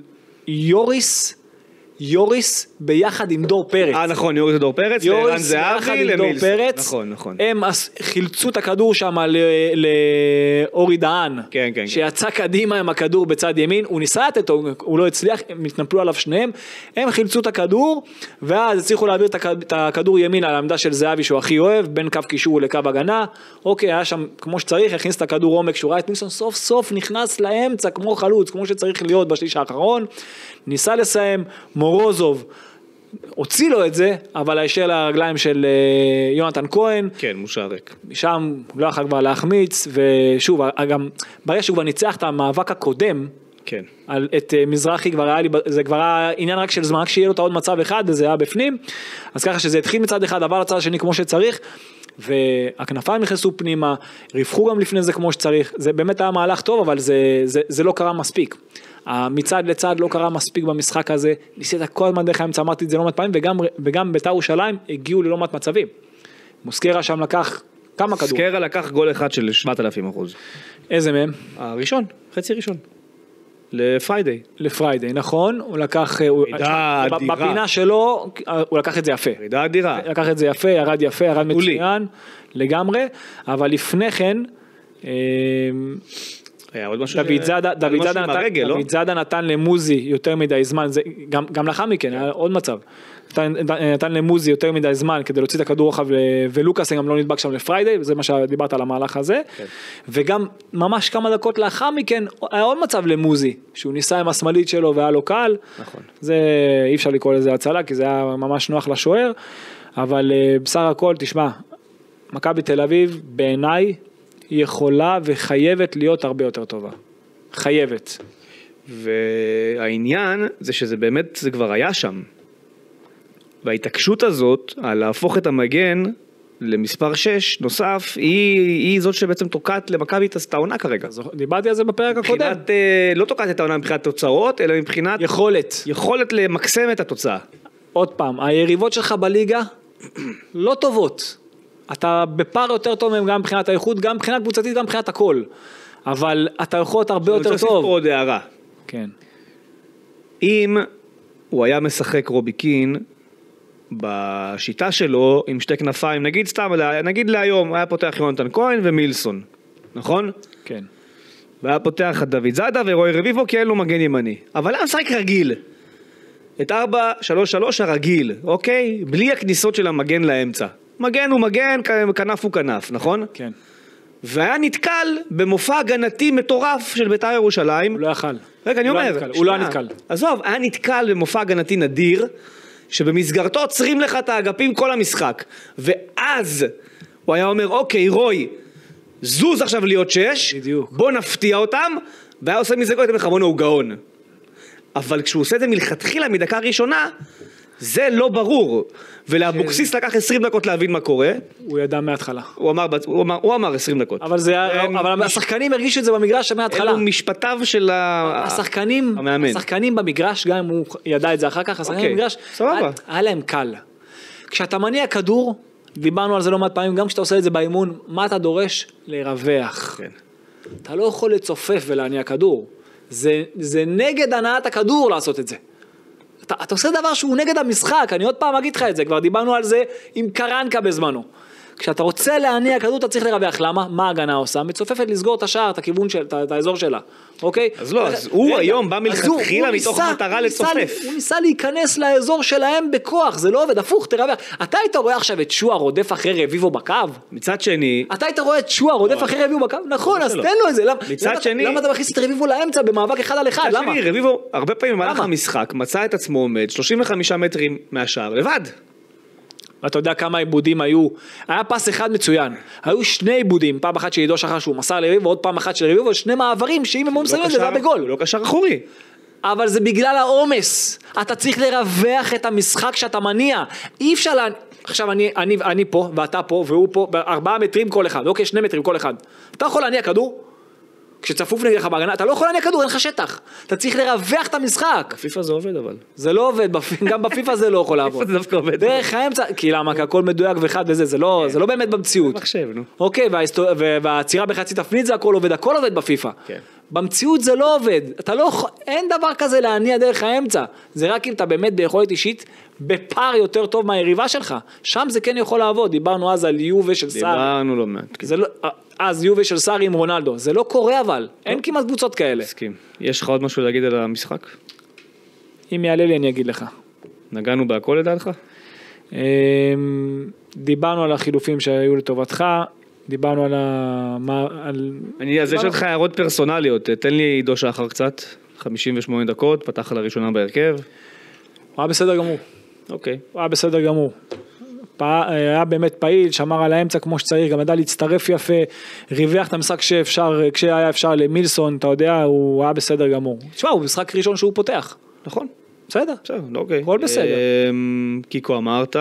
Speaker 2: יוריס ביחד עם דור פרץ.
Speaker 1: נכון, יוריס ודור פרץ, לערן זהבי למילסון.
Speaker 2: נכון. הם חילצו את הכדור שם לאורי דהן, שיצא קדימה עם הכדור בצד ימין, הוא ניסה לתת, הוא לא הצליח, הם התנפלו עליו שניהם, הם חילצו את הכדור, ואז הצליחו להעביר את הכדור ימין על העמדה של זהבי שהוא הכי אוהב, בין קו קישור לקו הגנה, אוקיי, היה שם כמו שצריך, הכניס את הכדור עומק, שהוא ראה את מילסון סוף סוף נכנס לאמצע כמו חלוץ, כמו שצריך להיות בשליש האחרון, ניסה לסיים, מורוזוב הוציא לו את זה, אבל הישר לרגליים של יונתן כהן.
Speaker 1: כן, מושע ריק.
Speaker 2: שם הוא לא יכול כבר להחמיץ, ושוב, גם ברגע שהוא כבר ניצח את המאבק הקודם,
Speaker 1: כן.
Speaker 2: את מזרחי כבר היה לי, זה כבר היה עניין רק של זמן, רק שיהיה לו את עוד מצב אחד, וזה היה בפנים, אז ככה שזה התחיל מצד אחד, עבר לצד השני כמו שצריך, והכנפיים נכנסו פנימה, ריווחו גם לפני זה כמו שצריך, זה באמת היה מהלך טוב, אבל זה לא קרה מספיק. מצד לצד לא קרה מספיק במשחק הזה, ניסית כל הזמן דרך האמצע, אמרתי את זה לא מעט פעמים, וגם בית"ר ירושלים הגיעו ללא מעט מצבים. מוסקרה שם לקח כמה כדור.
Speaker 1: מוסקרה לקח גול אחד של 7,000%.
Speaker 2: איזה מהם?
Speaker 1: הראשון, חצי ראשון. לפריידי,
Speaker 2: נכון, הוא לקח, בפינה שלו, הוא לקח את זה יפה.
Speaker 1: ירידה אדירה.
Speaker 2: לקח את זה יפה, ירד מצוין, לגמרי, אבל לפני כן, דוד זאדה נתן למוזי יותר מדי זמן, גם לאחר מכן, היה עוד מצב, נתן למוזי יותר מדי זמן כדי להוציא את הכדור רוחב, ולוקאס גם לא נדבק שם לפריידי, זה מה שדיברת על המהלך הזה, וגם ממש כמה דקות לאחר מכן, היה עוד מצב למוזי, שהוא ניסה עם השמאלית שלו והיה לו קל, זה אי אפשר לקרוא לזה הצלה, כי זה היה ממש נוח לשוער, אבל בסך הכל, תשמע, מכבי תל אביב בעיניי, היא יכולה וחייבת להיות הרבה יותר טובה. חייבת.
Speaker 1: והעניין זה שזה באמת, זה כבר היה שם. וההתעקשות הזאת, על להפוך את המגן למספר 6 נוסף, היא זאת שבעצם תוקעת למכבי את העונה כרגע.
Speaker 2: דיברתי על זה בפרק הקודם.
Speaker 1: לא תוקעת את העונה מבחינת תוצאות, אלא מבחינת... יכולת למקסם את התוצאה.
Speaker 2: עוד פעם, היריבות שלך בליגה לא טובות. אתה בפער יותר טוב מהם גם מבחינת האיכות, גם מבחינת קבוצתית, גם מבחינת הכל. אבל אתה יכול להיות הרבה יותר טוב. אני רוצה להוסיף פה עוד הערה.
Speaker 1: כן. אם הוא היה משחק רובי קין, בשיטה שלו, עם שתי כנפיים, נגיד סתם, נגיד להיום, היה פותח יונתן כהן ומילסון, נכון?
Speaker 2: כן.
Speaker 1: והיה פותח את דוד זאדה ורועי רביבו כי אין לו מגן ימני. אבל היה משחק רגיל. את 4-3-3 הרגיל, אוקיי? בלי הכניסות של המגן לאמצע. מגן הוא מגן, כנף הוא כנף, נכון?
Speaker 2: כן.
Speaker 1: והיה נתקל במופע הגנתי מטורף של בית"ר ירושלים.
Speaker 2: הוא לא יכל.
Speaker 1: רגע, אני אומר.
Speaker 2: הוא לא היה נתקל.
Speaker 1: עזוב, היה נתקל במופע הגנתי נדיר, שבמסגרתו עוצרים לך את האגפים כל המשחק. ואז הוא היה אומר, אוקיי, רוי, זוז עכשיו להיות 6,
Speaker 2: בדיוק.
Speaker 1: בוא נפתיע אותם, והיה עושה מזה גול, הוא גאון. אבל כשהוא עושה את זה מלכתחילה, מדקה ראשונה, זה לא ברור. ולאבוקסיס לקח 20 דקות להבין מה קורה.
Speaker 2: הוא ידע מההתחלה.
Speaker 1: הוא אמר 20 דקות.
Speaker 2: אבל השחקנים הרגישו את זה במגרש מההתחלה.
Speaker 1: אלו משפטיו של המאמן.
Speaker 2: השחקנים במגרש, גם אם הוא ידע את זה אחר כך, השחקנים במגרש, היה להם קל. כשאתה מניע כדור, דיברנו על זה לא מעט פעמים, גם כשאתה עושה את זה באימון, מה אתה דורש? לרווח. אתה לא יכול לצופף ולהניע כדור. זה נגד הנעת הכדור לעשות את זה. אתה עושה דבר שהוא נגד המשחק, אני עוד פעם אגיד לך את זה, כבר דיברנו על זה עם קרנקה בזמנו. כשאתה רוצה להניע כדור, אתה צריך לרווח. למה? מה ההגנה עושה? מצופפת לסגור את השער, את הכיוון של, את האזור שלה. אוקיי?
Speaker 1: אז לא, אז הוא היום בא מלכתחילה מתוך מטרה לצופף.
Speaker 2: הוא ניסה להיכנס לאזור שלהם בכוח, זה לא עובד, הפוך, תרווח. אתה היית רואה עכשיו את שועה רודף אחרי רביבו בקו?
Speaker 1: מצד שני...
Speaker 2: אתה היית רואה את שועה רודף אחרי רביבו בקו? נכון, אז תן לו את זה.
Speaker 1: מצד שני...
Speaker 2: למה אתה מכניס את רביבו לאמצע במאבק אחד על אחד? למה?
Speaker 1: רביבו, הרבה פעמים במהלך המשחק, מצא את עצמו עומד 35 מטרים מהשער, לבד.
Speaker 2: ואתה יודע כמה עיבודים היו, היה פס אחד מצוין, היו שני עיבודים, פעם אחת שעידו שחר שהוא מסר לרביבו, ועוד פעם אחת של רביבו, שני מעברים שאם הם מומסמים את זה, זה בגול.
Speaker 1: הוא לא קשר אחורי.
Speaker 2: אבל זה בגלל העומס, אתה צריך לרווח את המשחק שאתה מניע, אי אפשר עכשיו אני פה, ואתה פה, והוא פה, 4 מטרים כל אחד, אוקיי, 2 מטרים כל אחד, אתה יכול להניע כדור? כשצפוף נגדך בהגנה, אתה לא יכול להניע כדור, אין לך שטח. אתה צריך לרווח את המשחק.
Speaker 1: בפיפה זה עובד אבל.
Speaker 2: זה לא עובד, גם בפיפה זה לא יכול לעבוד.
Speaker 1: זה דווקא עובד.
Speaker 2: דרך האמצע, כי למה, כי הכל מדויק וחד וזה, זה לא באמת במציאות.
Speaker 1: זה מחשב, נו.
Speaker 2: אוקיי, והצירה בחצי תפנית זה הכל עובד בפיפה.
Speaker 1: כן.
Speaker 2: במציאות זה לא עובד. אין דבר כזה להניע דרך האמצע. זה רק אם אתה באמת ביכולת אישית, בפער יותר טוב מהיריבה שלך. שם זה כן יכול לעבוד. דיברנו אז על יובה של סארי.
Speaker 1: דיברנו לא מעט.
Speaker 2: אז יובה של סארי עם רונלדו. זה לא קורה אבל. אין כמעט קבוצות כאלה.
Speaker 1: מסכים. יש לך עוד משהו להגיד על המשחק?
Speaker 2: אם יעלה לי אני אגיד לך.
Speaker 1: נגענו בהכל לדעתך?
Speaker 2: דיברנו על החילופים שהיו לטובתך. דיברנו על
Speaker 1: אז יש לך הערות פרסונליות. תן לי עידו שחר קצת. 58 דקות. פתח לראשונה בהרכב.
Speaker 2: הוא היה בסדר גמור.
Speaker 1: אוקיי.
Speaker 2: הוא היה בסדר גמור. היה באמת פעיל, שמר על האמצע כמו שצריך, גם ידע להצטרף יפה, ריווח את המשחק כשהיה אפשר למילסון, אתה יודע, הוא היה בסדר גמור. תשמע, הוא משחק ראשון שהוא פותח.
Speaker 1: נכון.
Speaker 2: בסדר.
Speaker 1: אוקיי.
Speaker 2: הכל בסדר.
Speaker 1: קיקו אמרת,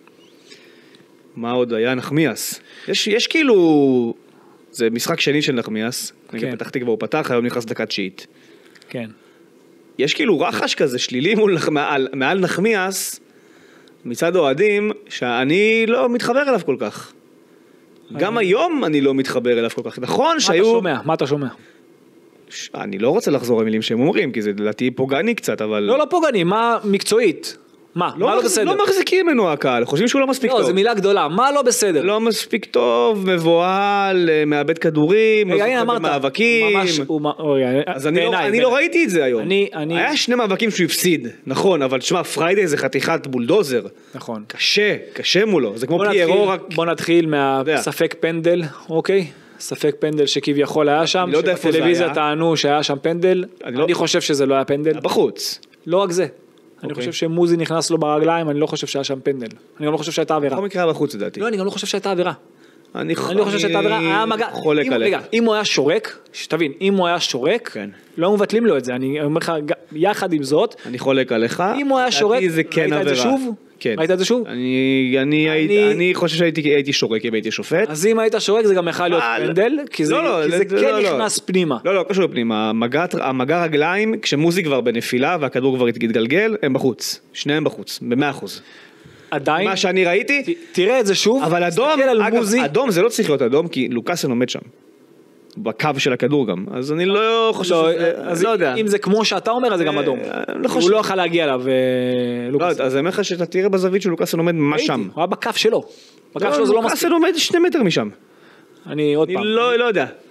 Speaker 1: מה עוד היה? נחמיאס. יש כאילו, זה משחק שני של נחמיאס, נגד פתח תקווה הוא פתח, היום נכנס דקה תשיעית.
Speaker 2: כן.
Speaker 1: יש כאילו רחש כזה שלילי מעל נחמיאס, מצד אוהדים, שאני לא מתחבר אליו כל כך. גם היום אני לא מתחבר אליו כל כך. נכון שהיו...
Speaker 2: מה אתה שומע?
Speaker 1: אני לא רוצה לחזור על מילים שהם אומרים, כי זה לדעתי פוגעני קצת, אבל...
Speaker 2: לא פוגעני, מה מקצועית? מה לא בסדר?
Speaker 1: לא מחזיקים ממנו הקהל, חושבים שהוא לא מספיק טוב.
Speaker 2: לא, זו מילה גדולה, מה לא בסדר?
Speaker 1: לא מספיק טוב, מבועל, מאבד כדורים, מאבקים. אז אני לא ראיתי את זה היום. היה 2 מאבקים שהוא הפסיד, נכון, אבל תשמע, פריידי זה חתיכת בולדוזר.
Speaker 2: נכון.
Speaker 1: קשה מולו, זה כמו פיירו רק...
Speaker 2: בוא נתחיל מהספק פנדל, אוקיי? ספק פנדל שכביכול היה שם, שבטלוויזיה טענו שהיה שם פנדל, אני חושב שזה לא היה פנדל.
Speaker 1: בחוץ.
Speaker 2: לא רק זה. אני חושב שמוזי נכנס לו ברגליים, אני לא חושב שהיה שם פנדל. אני גם לא חושב שהייתה עבירה.
Speaker 1: בכל מקרה בחוץ לדעתי.
Speaker 2: לא, אני גם לא חושב שהייתה עבירה.
Speaker 1: אני חושב שהייתה עבירה. חולק עליך.
Speaker 2: רגע, אם הוא היה שורק, שתבין, אם הוא היה שורק, לא מבטלים לו את זה. אני אומר לך, יחד עם זאת,
Speaker 1: אני חולק עליך.
Speaker 2: אם הוא היה שורק, ראית את זה שוב?
Speaker 1: כן.
Speaker 2: ראית את זה שוב?
Speaker 1: אני חושב שהייתי שורק אם הייתי שופט.
Speaker 2: אז אם היית שורק זה גם יכול להיות פנדל, כי זה כן נכנס פנימה.
Speaker 1: לא קשור לפנימה. המגע רגליים, כשמוזי כבר בנפילה והכדור כבר התגלגל, הם בחוץ. שניהם בחוץ, ב100%.
Speaker 2: עדיין.
Speaker 1: מה שאני ראיתי.
Speaker 2: תראה את זה שוב.
Speaker 1: אבל אדום זה לא צריך להיות אדום, כי לוקאסן עומד שם. בקו של הכדור גם, אז אני לא חושב שזה, לא יודע.
Speaker 2: אם זה כמו שאתה אומר, אז זה גם אדום. הוא לא יכול להגיע אליו,
Speaker 1: לוקאסן. אז אני אומר לך שאתה תראה בזווית של לוקאסן עומד ממש שם.
Speaker 2: הוא היה בקו שלו. בקו שלו זה לא מספיק.
Speaker 1: לוקאסן עומד 2 מטר משם.
Speaker 2: אני עוד פעם.
Speaker 1: לא יודע.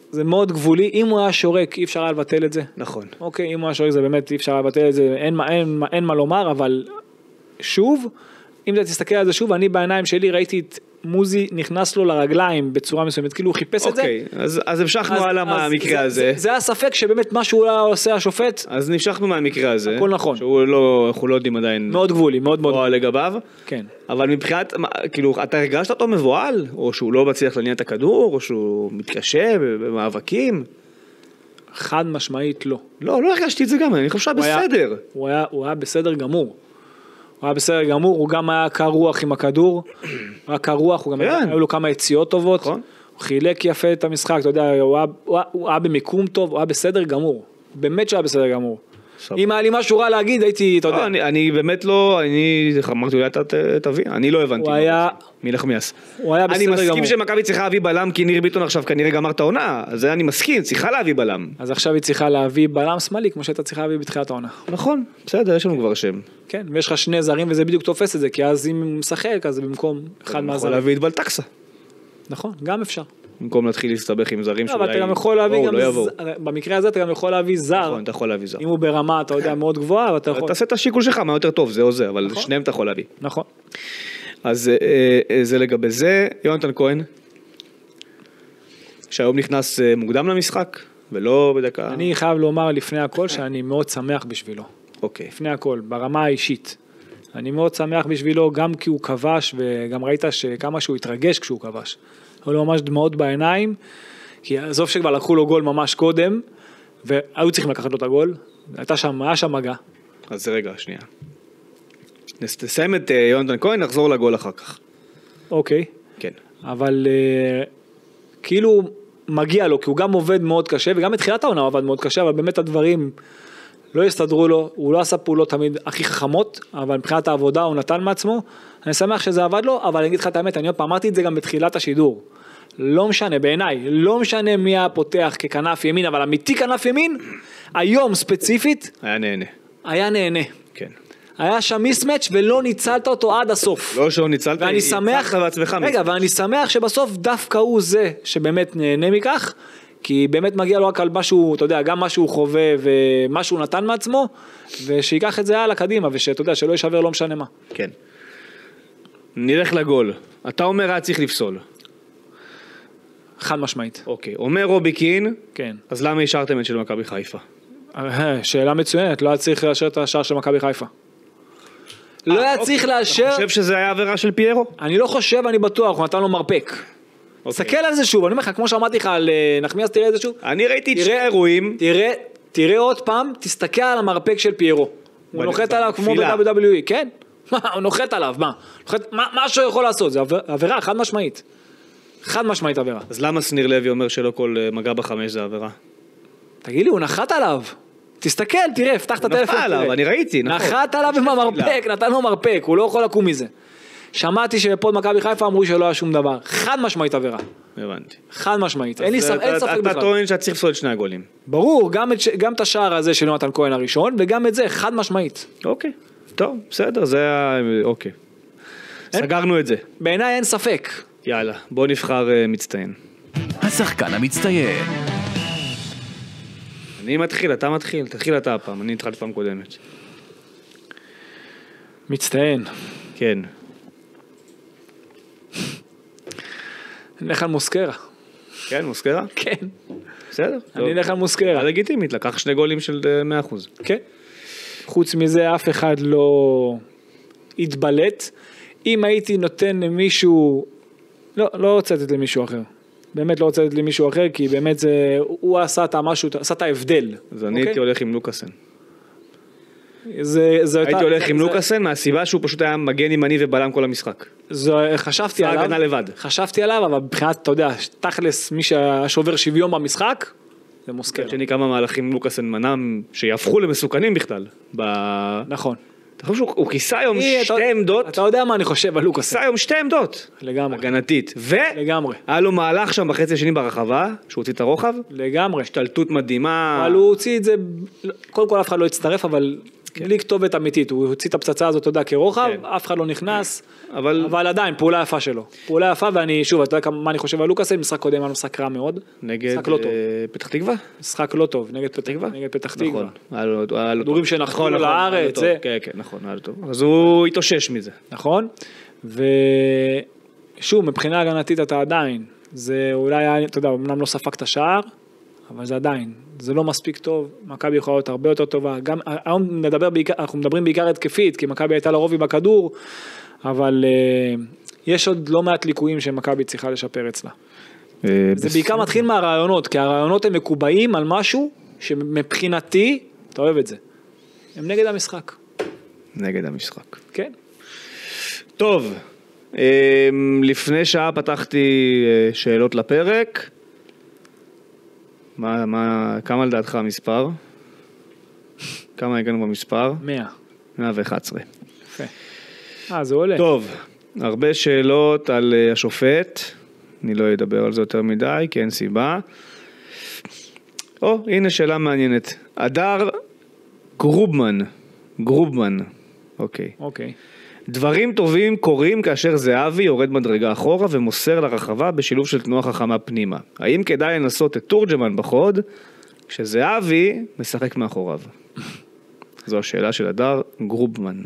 Speaker 2: זה מאוד גבולי, אם הוא היה שורק אי אפשר היה לבטל את זה.
Speaker 1: נכון.
Speaker 2: אוקיי, אם הוא היה שורק זה באמת אי אפשר היה לבטל את זה, אין מה לומר, אבל שוב, אם אתה תסתכל על זה שוב, אני בעיניים שלי ראיתי את מוזי נכנס לו לרגליים בצורה מסוימת, כאילו הוא חיפש את זה.
Speaker 1: אוקיי, אז המשכנו הלאה מהמקרה הזה.
Speaker 2: זה הספק שבאמת מה שהוא עושה השופט.
Speaker 1: אז נמשכנו מהמקרה הזה.
Speaker 2: הכל נכון.
Speaker 1: אנחנו לא יודעים עדיין.
Speaker 2: מאוד גבולי, מאוד מאוד.
Speaker 1: לגביו.
Speaker 2: כן.
Speaker 1: אבל מבחינת, כאילו, אתה הרגשת אותו מבועל? או שהוא לא מצליח להניע את הכדור? או שהוא מתקשה במאבקים?
Speaker 2: חד משמעית לא.
Speaker 1: לא הרגשתי את זה גם, אני חושב בסדר.
Speaker 2: הוא היה בסדר גמור. הוא היה בסדר גמור, הוא גם היה קר רוח עם הכדור, רק קר רוח, הוא גם היו לו כמה יציאות טובות, הוא חילק יפה את המשחק, אתה יודע, הוא היה במיקום טוב, הוא היה בסדר גמור, באמת שהיה בסדר גמור. אם היה לי משהו רע להגיד, הייתי, אתה יודע.
Speaker 1: אני באמת לא, אני אמרתי, אולי אתה תביא, אני לא הבנתי.
Speaker 2: הוא היה...
Speaker 1: מלחמיאס.
Speaker 2: הוא היה בסדר גמור.
Speaker 1: אני מסכים שמכבי צריכה להביא בלם, כי ניר ביטון עכשיו כנראה גמר את העונה, אז אני מסכים, צריכה להביא בלם.
Speaker 2: אז עכשיו היא צריכה להביא בלם שמאלי, כמו שהייתה צריכה להביא בתחילת העונה.
Speaker 1: נכון, בסדר, יש לנו כבר שם.
Speaker 2: כן, ויש לך שני זרים, וזה בדיוק תופס את זה, כי אז אם הוא משחק, אז זה במקום אחד מהזרים.
Speaker 1: יכול להביא את בלטקסה.
Speaker 2: נכון, גם אפשר.
Speaker 1: במקום להתחיל להסתבך עם זרים
Speaker 2: שאולי במקרה הזה אתה גם יכול להביא זר.
Speaker 1: נכון, אתה יכול להביא זר.
Speaker 2: אם הוא ברמה, אתה יודע, מאוד גבוהה, אתה יכול.
Speaker 1: תעשה את השיקול שלך, מה יותר טוב, זה או זה, אבל שניהם אתה יכול להביא.
Speaker 2: נכון.
Speaker 1: אז זה לגבי זה, יונתן כהן, שהיום נכנס מוקדם למשחק, ולא בדקה.
Speaker 2: אני חייב לומר לפני הכל שאני מאוד שמח בשבילו.
Speaker 1: אוקיי.
Speaker 2: לפני הכל, ברמה האישית. אני מאוד שמח בשבילו, גם כי הוא כבש, וגם ראית שכמה שהוא התרגש כשהוא כבש. היו לו ממש דמעות בעיניים, כי עזוב שכבר לקחו לו גול ממש קודם, והיו צריכים לקחת לו את הגול, היה שם מגע.
Speaker 1: אז זה רגע, שנייה. נסיים את יונתן כהן, נחזור לגול אחר כך.
Speaker 2: אוקיי.
Speaker 1: כן.
Speaker 2: אבל כאילו מגיע לו, כי הוא גם עובד מאוד קשה, וגם בתחילת העונה הוא עבד מאוד קשה, אבל באמת הדברים לא יסתדרו לו, הוא לא עשה פעולות תמיד הכי חכמות, אבל מבחינת העבודה הוא נתן מעצמו, אני שמח שזה עבד לו, אבל אני אגיד לך את האמת, אני עוד פעם אמרתי את זה גם בתחילת השידור, לא משנה, בעיניי, לא משנה מי הפותח ככנף ימין, אבל אמיתי כנף ימין, היום ספציפית, היה נהנה.
Speaker 1: כן.
Speaker 2: היה שם מיסמץ' ולא ניצלת אותו עד הסוף.
Speaker 1: לא שהוא ניצלת,
Speaker 2: ואני שמח, רגע, ואני שמח שבסוף דווקא הוא זה שבאמת נהנה מכך, כי באמת מגיע לו רק על משהו, אתה יודע, גם משהו חווה ומשהו נתן מעצמו, ושיקח את זה הלאה קדימה, ושאתה יודע, שלא יישבר לא משנה מה.
Speaker 1: כן. נלך לגול. אתה אומר היה צריך לפסול.
Speaker 2: חד משמעית.
Speaker 1: אוקיי. אומר רובי קין,
Speaker 2: כן.
Speaker 1: אז למה השארתם את של מכבי חיפה?
Speaker 2: שאלה מצוינת, לא היה צריך לאשר את השאר של מכבי חיפה. לא היה צריך לאשר...
Speaker 1: אתה חושב שזה היה עבירה של פיירו?
Speaker 2: אני לא חושב, אני בטוח, הוא נתן לו מרפק. תסתכל על זה שוב, אני אומר לך, כמו שאמרתי לך על נחמיאס, תראה את זה שוב.
Speaker 1: אני ראיתי את שני אירועים.
Speaker 2: תראה עוד פעם, תסתכל על המרפק של פיירו. הוא נוחת עליו כמו ב-WWE, כן? הוא נוחת עליו, מה שהוא יכול לעשות? זה עבירה, חד משמעית. חד משמעית עבירה.
Speaker 1: אז למה סניר לוי אומר שלא כל מגע בחמש זה עבירה?
Speaker 2: תגיד לי, הוא נחת עליו. תסתכל, תראה, פתח את הטלפון.
Speaker 1: נפל עליו, אני ראיתי, נכון.
Speaker 2: נחת עליו עם המרפק, נתן לו מרפק, הוא לא יכול לקום מזה. שמעתי שבפוד מכבי חיפה אמרו שלא היה שום דבר. חד משמעית עבירה.
Speaker 1: הבנתי.
Speaker 2: חד משמעית, אין ספק בכלל.
Speaker 1: אתה טוען שאתה צריך לפסול את שני הגולים.
Speaker 2: ברור, גם את השער הזה של יונתן כהן הראשון, וגם את זה, חד משמעית.
Speaker 1: אוקיי, טוב, בסדר, זה אוקיי. סגרנו את זה.
Speaker 2: בעיניי אין ספק.
Speaker 1: יאללה, בוא נבחר מצטיין.
Speaker 3: השחקן המצטיין.
Speaker 1: אני מתחיל, אתה מתחיל, תתחיל אתה הפעם, אני התחלתי פעם קודמת.
Speaker 2: מצטיין.
Speaker 1: כן.
Speaker 2: נלך על מוסקרה.
Speaker 1: כן, מוסקרה?
Speaker 2: כן.
Speaker 1: בסדר.
Speaker 2: אני נלך על מוסקרה.
Speaker 1: לגיטימית, לקח שני גולים של 100%.
Speaker 2: כן. חוץ מזה אף אחד לא התבלט. אם הייתי נותן למישהו, לא הוצאת למישהו אחר. באמת לא הוצאת למישהו אחר, כי באמת זה, הוא עשה את המשהו, עשה את ההבדל.
Speaker 1: אז אני הייתי הולך עם לוקאסן.
Speaker 2: הייתי
Speaker 1: הולך עם לוקאסן מהסיבה שהוא פשוט היה מגן ימני ובלם כל המשחק.
Speaker 2: חשבתי עליו.
Speaker 1: הגנה לבד.
Speaker 2: חשבתי עליו, אבל מבחינת, אתה יודע, תכלס מי שהשובר שוויון במשחק, זה מוסקרה.
Speaker 1: שני כמה מהלכים לוקאסן מנם שיהפכו למסוכנים בכלל.
Speaker 2: נכון.
Speaker 1: אתה חושב שהוא כיסה היום שתי עמדות.
Speaker 2: אתה יודע מה אני חושב על לוקאסן.
Speaker 1: כיסה היום שתי עמדות.
Speaker 2: לגמרי.
Speaker 1: הגנתית.
Speaker 2: לגמרי.
Speaker 1: היה לו מהלך שם בחצי השני ברחבה, שהוא הוציא את הרוחב.
Speaker 2: לגמרי.
Speaker 1: השתלטות מדהימה.
Speaker 2: אבל הוא הוציא את זה, קודם כל אף אחד לא הצטרף, אבל בלי כתובת אמיתית, הוא הוציא את הפצצה הזאת, אתה יודע, כרוחב, אף אחד לא נכנס, אבל עדיין, פעולה יפה שלו. פעולה יפה, ואני, שוב, אתה יודע מה אני חושב על לוקאסן, משחק קודם, היה משחק רע מאוד.
Speaker 1: נגד פתח תקווה?
Speaker 2: משחק לא טוב, נגד פתח תקווה.
Speaker 1: נכון.
Speaker 2: כדורים שנחתו לארץ, זה.
Speaker 1: כן, נכון, היה לו טוב. אז הוא התאושש מזה.
Speaker 2: נכון, ושוב, מבחינה הגנתית אתה עדיין, זה אולי, אתה יודע, אמנם לא ספק את השער, אבל זה עדיין, זה לא מספיק טוב, מכבי יכולה להיות הרבה יותר טובה, גם היום אנחנו מדברים בעיקר התקפית, כי מכבי הייתה לרובי בכדור, אבל יש עוד לא מעט ליקויים שמכבי צריכה לשפר אצלה. זה בעיקר מתחיל מהרעיונות, כי הרעיונות הם מקובעים על משהו שמבחינתי, אתה אוהב את זה, הם נגד המשחק.
Speaker 1: נגד המשחק. כן. טוב, לפני שעה פתחתי שאלות לפרק, כמה לדעתך המספר? כמה הגענו במספר?
Speaker 2: 100.
Speaker 1: 111.
Speaker 2: יפה. זה עולה.
Speaker 1: טוב, הרבה שאלות על השופט, אני לא אדבר על זה יותר מדי, כי אין סיבה. הנה שאלה מעניינת. אדר גרובמן, אוקיי. דברים טובים קורים כאשר זהבי יורד מדרגה אחורה ומוסר לרחבה בשילוב של תנועה חכמה פנימה. האם כדאי לנסות את תורג'מן בחוד כשזהבי משחק מאחוריו? זו השאלה של אדר גרובמן.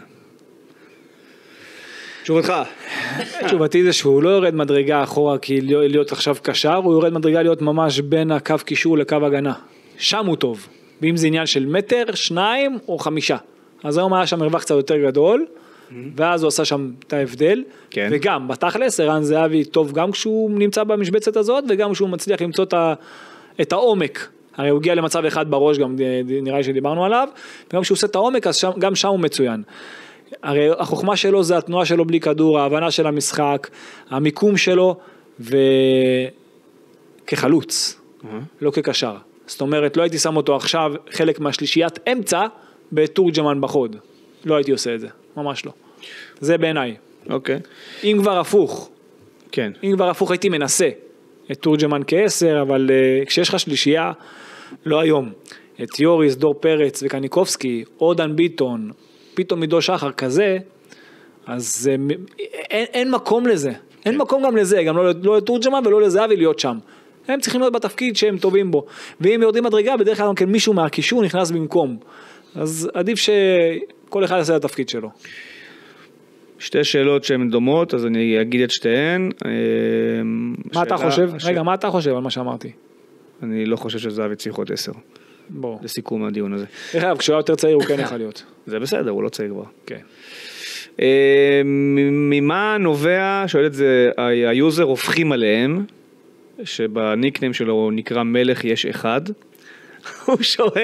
Speaker 1: תשובתך.
Speaker 2: תשובתי זה שהוא לא יורד מדרגה אחורה כי להיות עכשיו קשר, הוא יורד מדרגה להיות ממש בין הקו קישור לקו הגנה. שם הוא טוב. ואם זה עניין של מטר, 2 או 5. אז היום היה שם מרווח קצת יותר גדול, ואז הוא עשה שם את ההבדל, כן. וגם בתכלס, ערן זהבי טוב גם כשהוא נמצא במשבצת הזאת, וגם כשהוא מצליח למצוא את העומק, הרי הוא הגיע למצב אחד בראש, גם נראה לי שדיברנו עליו, וגם כשהוא עושה את העומק, אז גם שם הוא מצוין. הרי החוכמה שלו זה התנועה שלו בלי כדור, ההבנה של המשחק, המיקום שלו, וכחלוץ, לא כקשר. זאת אומרת, לא הייתי שם אותו עכשיו חלק מהשלישיית אמצע, בתורג'מן בחוד. לא הייתי עושה את זה, ממש לא. זה בעיניי.
Speaker 1: אוקיי.
Speaker 2: אם כבר הפוך.
Speaker 1: כן.
Speaker 2: אם כבר הפוך הייתי מנסה את תורג'מן כ10, אבל כשיש לך שלישייה, לא היום, את יוריס, דור פרץ וקניקובסקי, עודן ביטון, פתאום עידו שחר כזה, אז אין מקום לזה. אין מקום גם לזה, גם לא לתורג'מן ולא לזהבי להיות שם. הם צריכים להיות בתפקיד שהם טובים בו. ואם יורדים מדרגה, בדרך כלל גם מישהו מהקישור נכנס במקום. אז עדיף שכל אחד יעשה את התפקיד שלו.
Speaker 1: שתי שאלות שהן דומות, אז אני אגיד את שתיהן.
Speaker 2: מה אתה חושב? רגע, מה אתה חושב על מה שאמרתי?
Speaker 1: אני לא חושב שזהבי צריך עוד 10.
Speaker 2: בוא.
Speaker 1: לסיכום הדיון הזה.
Speaker 2: איך, כשהוא היה יותר צעיר הוא כן יכול להיות.
Speaker 1: זה בסדר, הוא לא צעיר כבר.
Speaker 2: כן.
Speaker 1: ממה נובע, שואל את זה, היוזר הופכים עליהם, שבניקניים שלו נקרא מלך יש אחד, הוא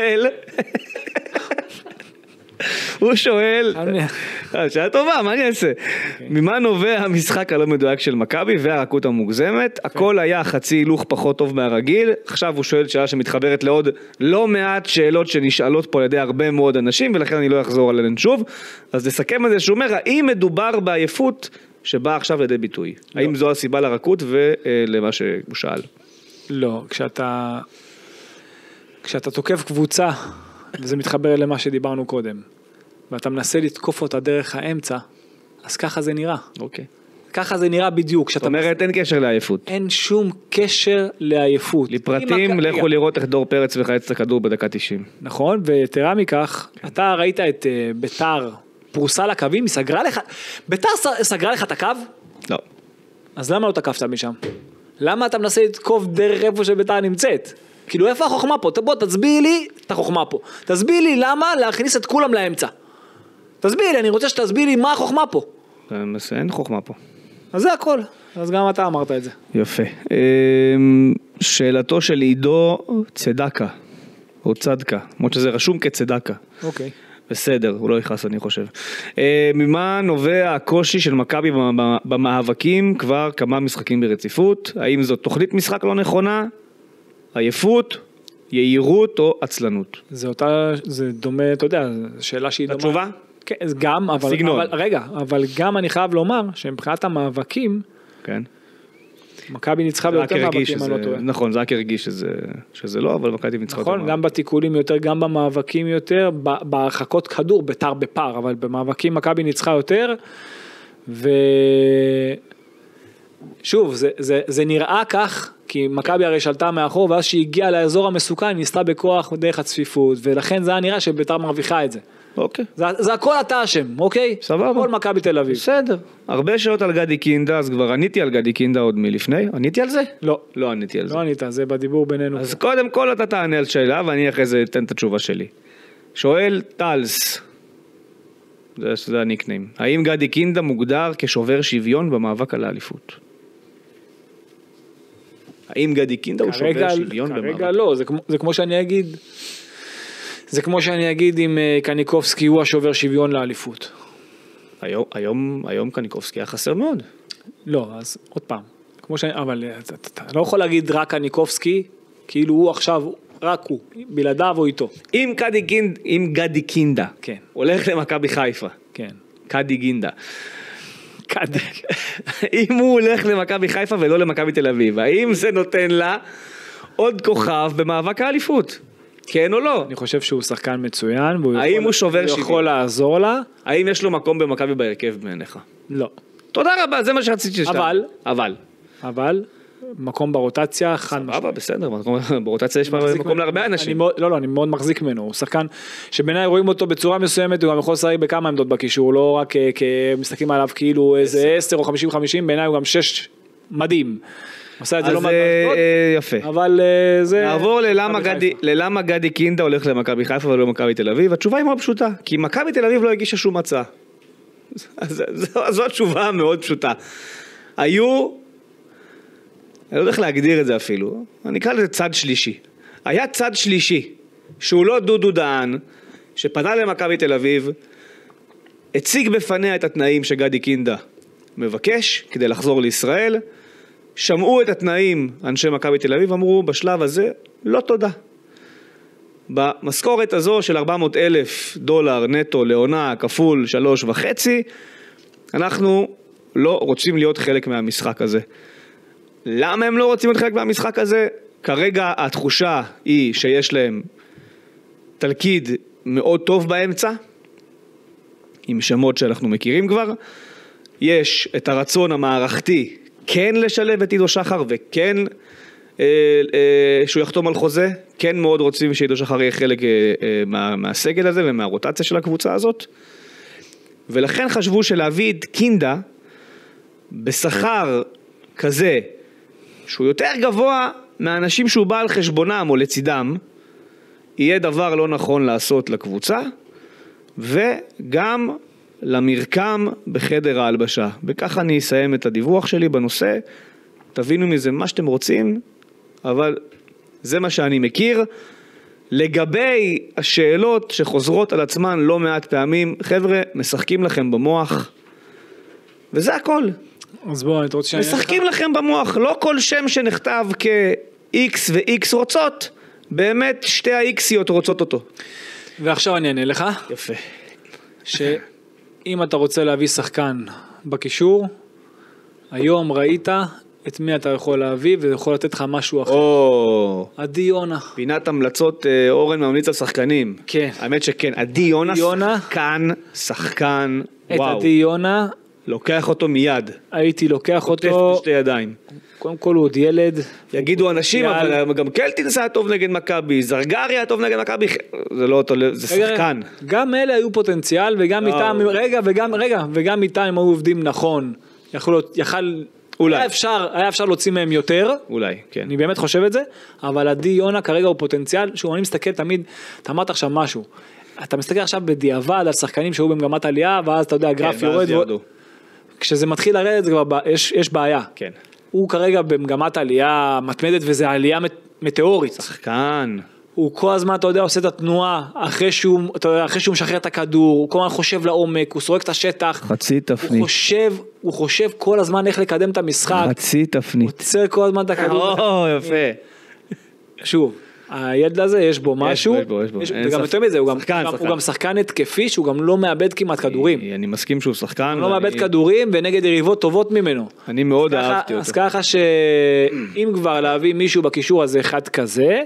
Speaker 1: שואל, שאלה טובה, מה אני אעשה? ממה נובע המשחק הלא מדויק של מכבי והרכות המוגזמת? הכל היה חצי הילוך פחות טוב מהרגיל, עכשיו הוא שואל שאלה שמתחברת לעוד לא מעט שאלות שנשאלות פה על ידי הרבה מאוד אנשים, ולכן אני לא אחזור עליהן שוב. אז נסכם על זה שהוא אומר, האם מדובר בעייפות שבאה עכשיו לידי ביטוי? האם זו הסיבה לרכות ולמה שהוא שאל?
Speaker 2: לא, כשאתה תוקף קבוצה, וזה מתחבר למה שדיברנו קודם, ואתה מנסה לתקוף אותה דרך האמצע, אז ככה זה נראה.
Speaker 1: אוקיי.
Speaker 2: ככה זה נראה בדיוק.
Speaker 1: זאת אומרת, אין קשר לעייפות.
Speaker 2: אין שום קשר לעייפות.
Speaker 1: לפרטים, לכו לראות איך דור פרץ וחייץ את הכדור בדקה 90.
Speaker 2: נכון, ויתרה מכך, אתה ראית את ביתר פרוסה לקווים, ביתר סגרה לך את הקו?
Speaker 1: לא.
Speaker 2: אז למה לא תקפת משם? למה אתה מנסה לתקוף דרך איפה שביתר נמצאת? כאילו איפה החוכמה פה? בוא תסביר לי את החוכמה פה. תסביר לי למה להכניס את כולם לאמצע. תסביר לי, אני רוצה שתסביר לי מה החוכמה פה.
Speaker 1: אין חוכמה פה.
Speaker 2: אז זה הכל. אז גם אתה אמרת את זה.
Speaker 1: יפה. שאלתו של עידו צדקה, או צדקה, למרות שזה רשום כצדקה.
Speaker 2: אוקיי.
Speaker 1: בסדר, הוא לא יכנס אני חושב. ממה נובע הקושי של מכבי במאבקים כבר כמה משחקים ברציפות? האם זו תוכנית משחק לא נכונה? עייפות, יהירות או עצלנות?
Speaker 2: זה דומה, אתה יודע, שאלה שהיא דומה.
Speaker 1: התשובה?
Speaker 2: כן, גם, אבל,
Speaker 1: סגנון.
Speaker 2: אבל רגע, אבל גם אני חייב לומר שמבחינת המאבקים,
Speaker 1: כן.
Speaker 2: מכבי ניצחה ביותר מאבקים, אני לא טועה.
Speaker 1: נכון, זה רק הרגיש שזה לא, אבל מכבי ניצחה.
Speaker 2: נכון, גם בתיקולים יותר, גם במאבקים יותר, בהרחקות כדור, ביתר בפער, אבל במאבקים מכבי ניצחה יותר, שוב, זה נראה כך, כי מכבי הרי שלטה מאחור, ואז שהיא הגיעה לאזור המסוכן, ניסתה בכוח דרך הצפיפות, ולכן זה היה נראה שביתר מרוויחה את זה.
Speaker 1: אוקיי.
Speaker 2: זה הכל אתה אשם, אוקיי?
Speaker 1: סבבה.
Speaker 2: כל מכבי תל אביב.
Speaker 1: בסדר. הרבה שעות על גדי קינדה, אז כבר עניתי על גדי קינדה עוד מלפני. עניתי על זה?
Speaker 2: לא.
Speaker 1: לא עניתי על זה.
Speaker 2: לא ענית, זה בדיבור בינינו.
Speaker 1: אז קודם כל אתה תענה על שאלה, ואני אחרי זה אתן את התשובה שלי. שואל טלס, זה הניקניים. האם גדי קינדה מוגדר כשובר שוויון במאבק על האליפות? האם גדי קינדה הוא שובר שוויון במאבק?
Speaker 2: כרגע לא, זה כמו שאני אגיד, אם קניקובסקי הוא השובר שוויון לאליפות.
Speaker 1: היום קניקובסקי היה חסר מאוד.
Speaker 2: לא, אז עוד פעם, אבל אתה לא יכול להגיד רק קניקובסקי, כאילו הוא עכשיו, רק הוא, בלעדיו או איתו.
Speaker 1: אם גדי קינדה,
Speaker 2: כן.
Speaker 1: הולך למכבי חיפה,
Speaker 2: כן.
Speaker 1: קדי גינדה. אם הוא הולך למכבי חיפה ולא למכבי תל אביב, האם זה נותן לה עוד כוכב במאבק האליפות? כן או לא?
Speaker 2: אני חושב שהוא שחקן מצוין,
Speaker 1: האם הוא שובר שוויון?
Speaker 2: יכול לעזור לה?
Speaker 1: האם יש לו מקום במכבי בהרכב בעיניך?
Speaker 2: לא.
Speaker 1: תודה רבה, זה מה שרציתי ששתיים.
Speaker 2: אבל, מקום ברוטציה,
Speaker 1: סבבה, בסדר, ברוטציה יש מקום להרבה אנשים.
Speaker 2: לא, אני מאוד מחזיק ממנו, הוא שחקן שבעיניי רואים אותו בצורה מסוימת, הוא גם יכול לשחק בכמה עמדות בקישור, לא רק כמסתכלים עליו כאילו איזה 10 או 50-50, בעיניי הוא גם 6 מדהים. עושה את זה לא מדהים,
Speaker 1: יפה.
Speaker 2: אבל זה... נעבור
Speaker 1: ללמה גדי קינדה הולך למכבי חיפה ולא למכבי תל אביב, התשובה היא מאוד פשוטה, כי מכבי תל אביב לא הגישה שום הצעה. זו התשובה מאוד פשוטה. אני לא יודע איך להגדיר את זה אפילו, אני אקרא לזה צד שלישי. היה צד שלישי, שהוא לא דודו דהן, שפנה למכבי תל אביב, הציג בפניה את התנאים שגדי קינדה מבקש, כדי לחזור לישראל, שמעו את התנאים אנשי מכבי תל אביב, אמרו בשלב הזה, לא תודה. במשכורת הזו של $400,000 נטו לעונה כפול 3.5, אנחנו לא רוצים להיות חלק מהמשחק הזה. למה הם לא רוצים להיות חלק מהמשחק הזה? כרגע התחושה היא שיש להם תלכיד מאוד טוב באמצע, עם שמות שאנחנו מכירים כבר. יש את הרצון המערכתי כן לשלב את עידו שחר, וכן שהוא יחתום על חוזה. כן מאוד רוצים שעידו שחר יהיה חלק מהסגל הזה ומהרוטציה של הקבוצה הזאת. ולכן חשבו שלהביא את קינדה בשכר כזה, שהוא יותר גבוה מהאנשים שהוא בא על חשבונם או לצידם, יהיה דבר לא נכון לעשות לקבוצה, וגם למרקם בחדר ההלבשה. וככה אני אסיים את הדיווח שלי בנושא, תבינו מזה מה שאתם רוצים, אבל זה מה שאני מכיר. לגבי השאלות שחוזרות על עצמן לא מעט פעמים, חבר'ה, משחקים לכם במוח, וזה הכל.
Speaker 2: אז בואו, אני רוצה שאני...
Speaker 1: משחקים לכם במוח, לא כל שם שנכתב כ-X ו-X רוצות, באמת שתי ה-Xיות רוצות אותו.
Speaker 2: ועכשיו אני אענה לך.
Speaker 1: יפה.
Speaker 2: שאם אתה רוצה להביא שחקן בקישור, היום ראית את מי אתה יכול להביא, ויכול לתת לך משהו אחר. עדי יונה.
Speaker 1: פינת המלצות אורן ממליץ על שחקנים.
Speaker 2: כן.
Speaker 1: האמת שכן, עדי יונה שחקן, וואו.
Speaker 2: את עדי יונה.
Speaker 1: לוקח אותו מיד.
Speaker 2: הייתי לוקח אותו.
Speaker 1: כותף בשתי ידיים.
Speaker 2: קודם כל הוא עוד ילד.
Speaker 1: יגידו אנשים, אבל גם קלטינס היה טוב נגד מכבי, זרגרי היה טוב נגד מכבי, זה לא אותו, זה שחקן.
Speaker 2: גם אלה היו פוטנציאל, וגם איתם, וגם איתם הם היו עובדים נכון. היה אפשר להוציא מהם יותר.
Speaker 1: אולי, כן.
Speaker 2: אני באמת חושב את זה, אבל עדי יונה כרגע הוא פוטנציאל, שהוא אני מסתכל תמיד, אתה אמרת עכשיו משהו, אתה מסתכל עכשיו בדיעבד על שחקנים שהיו במגמת עלייה, ואז אתה יודע, הגרף יורד, כשזה מתחיל לרדת, יש בעיה.
Speaker 1: כן.
Speaker 2: הוא כרגע במגמת עלייה מתמדת, וזה עלייה מטאורית.
Speaker 1: שחקן.
Speaker 2: הוא כל הזמן, אתה יודע, עושה את התנועה, אחרי שהוא משחרר את הכדור, הוא כל הזמן חושב לעומק, הוא סורק את השטח.
Speaker 1: חצי תפנית.
Speaker 2: הוא חושב כל הזמן איך לקדם את המשחק.
Speaker 1: חצי תפנית.
Speaker 2: הוא עוצר כל הזמן את הכדור.
Speaker 1: יפה.
Speaker 2: שוב, הילד הזה יש בו משהו,
Speaker 1: יש בו.
Speaker 2: וגם יותר מזה, הוא גם שחקן התקפי, שהוא גם לא מאבד כמעט כדורים.
Speaker 1: אני מסכים שהוא שחקן.
Speaker 2: הוא לא מאבד כדורים, ונגד יריבות טובות ממנו.
Speaker 1: אני מאוד אהבתי אותו.
Speaker 2: אז ככה שאם כבר להביא מישהו בקישור הזה אחד כזה,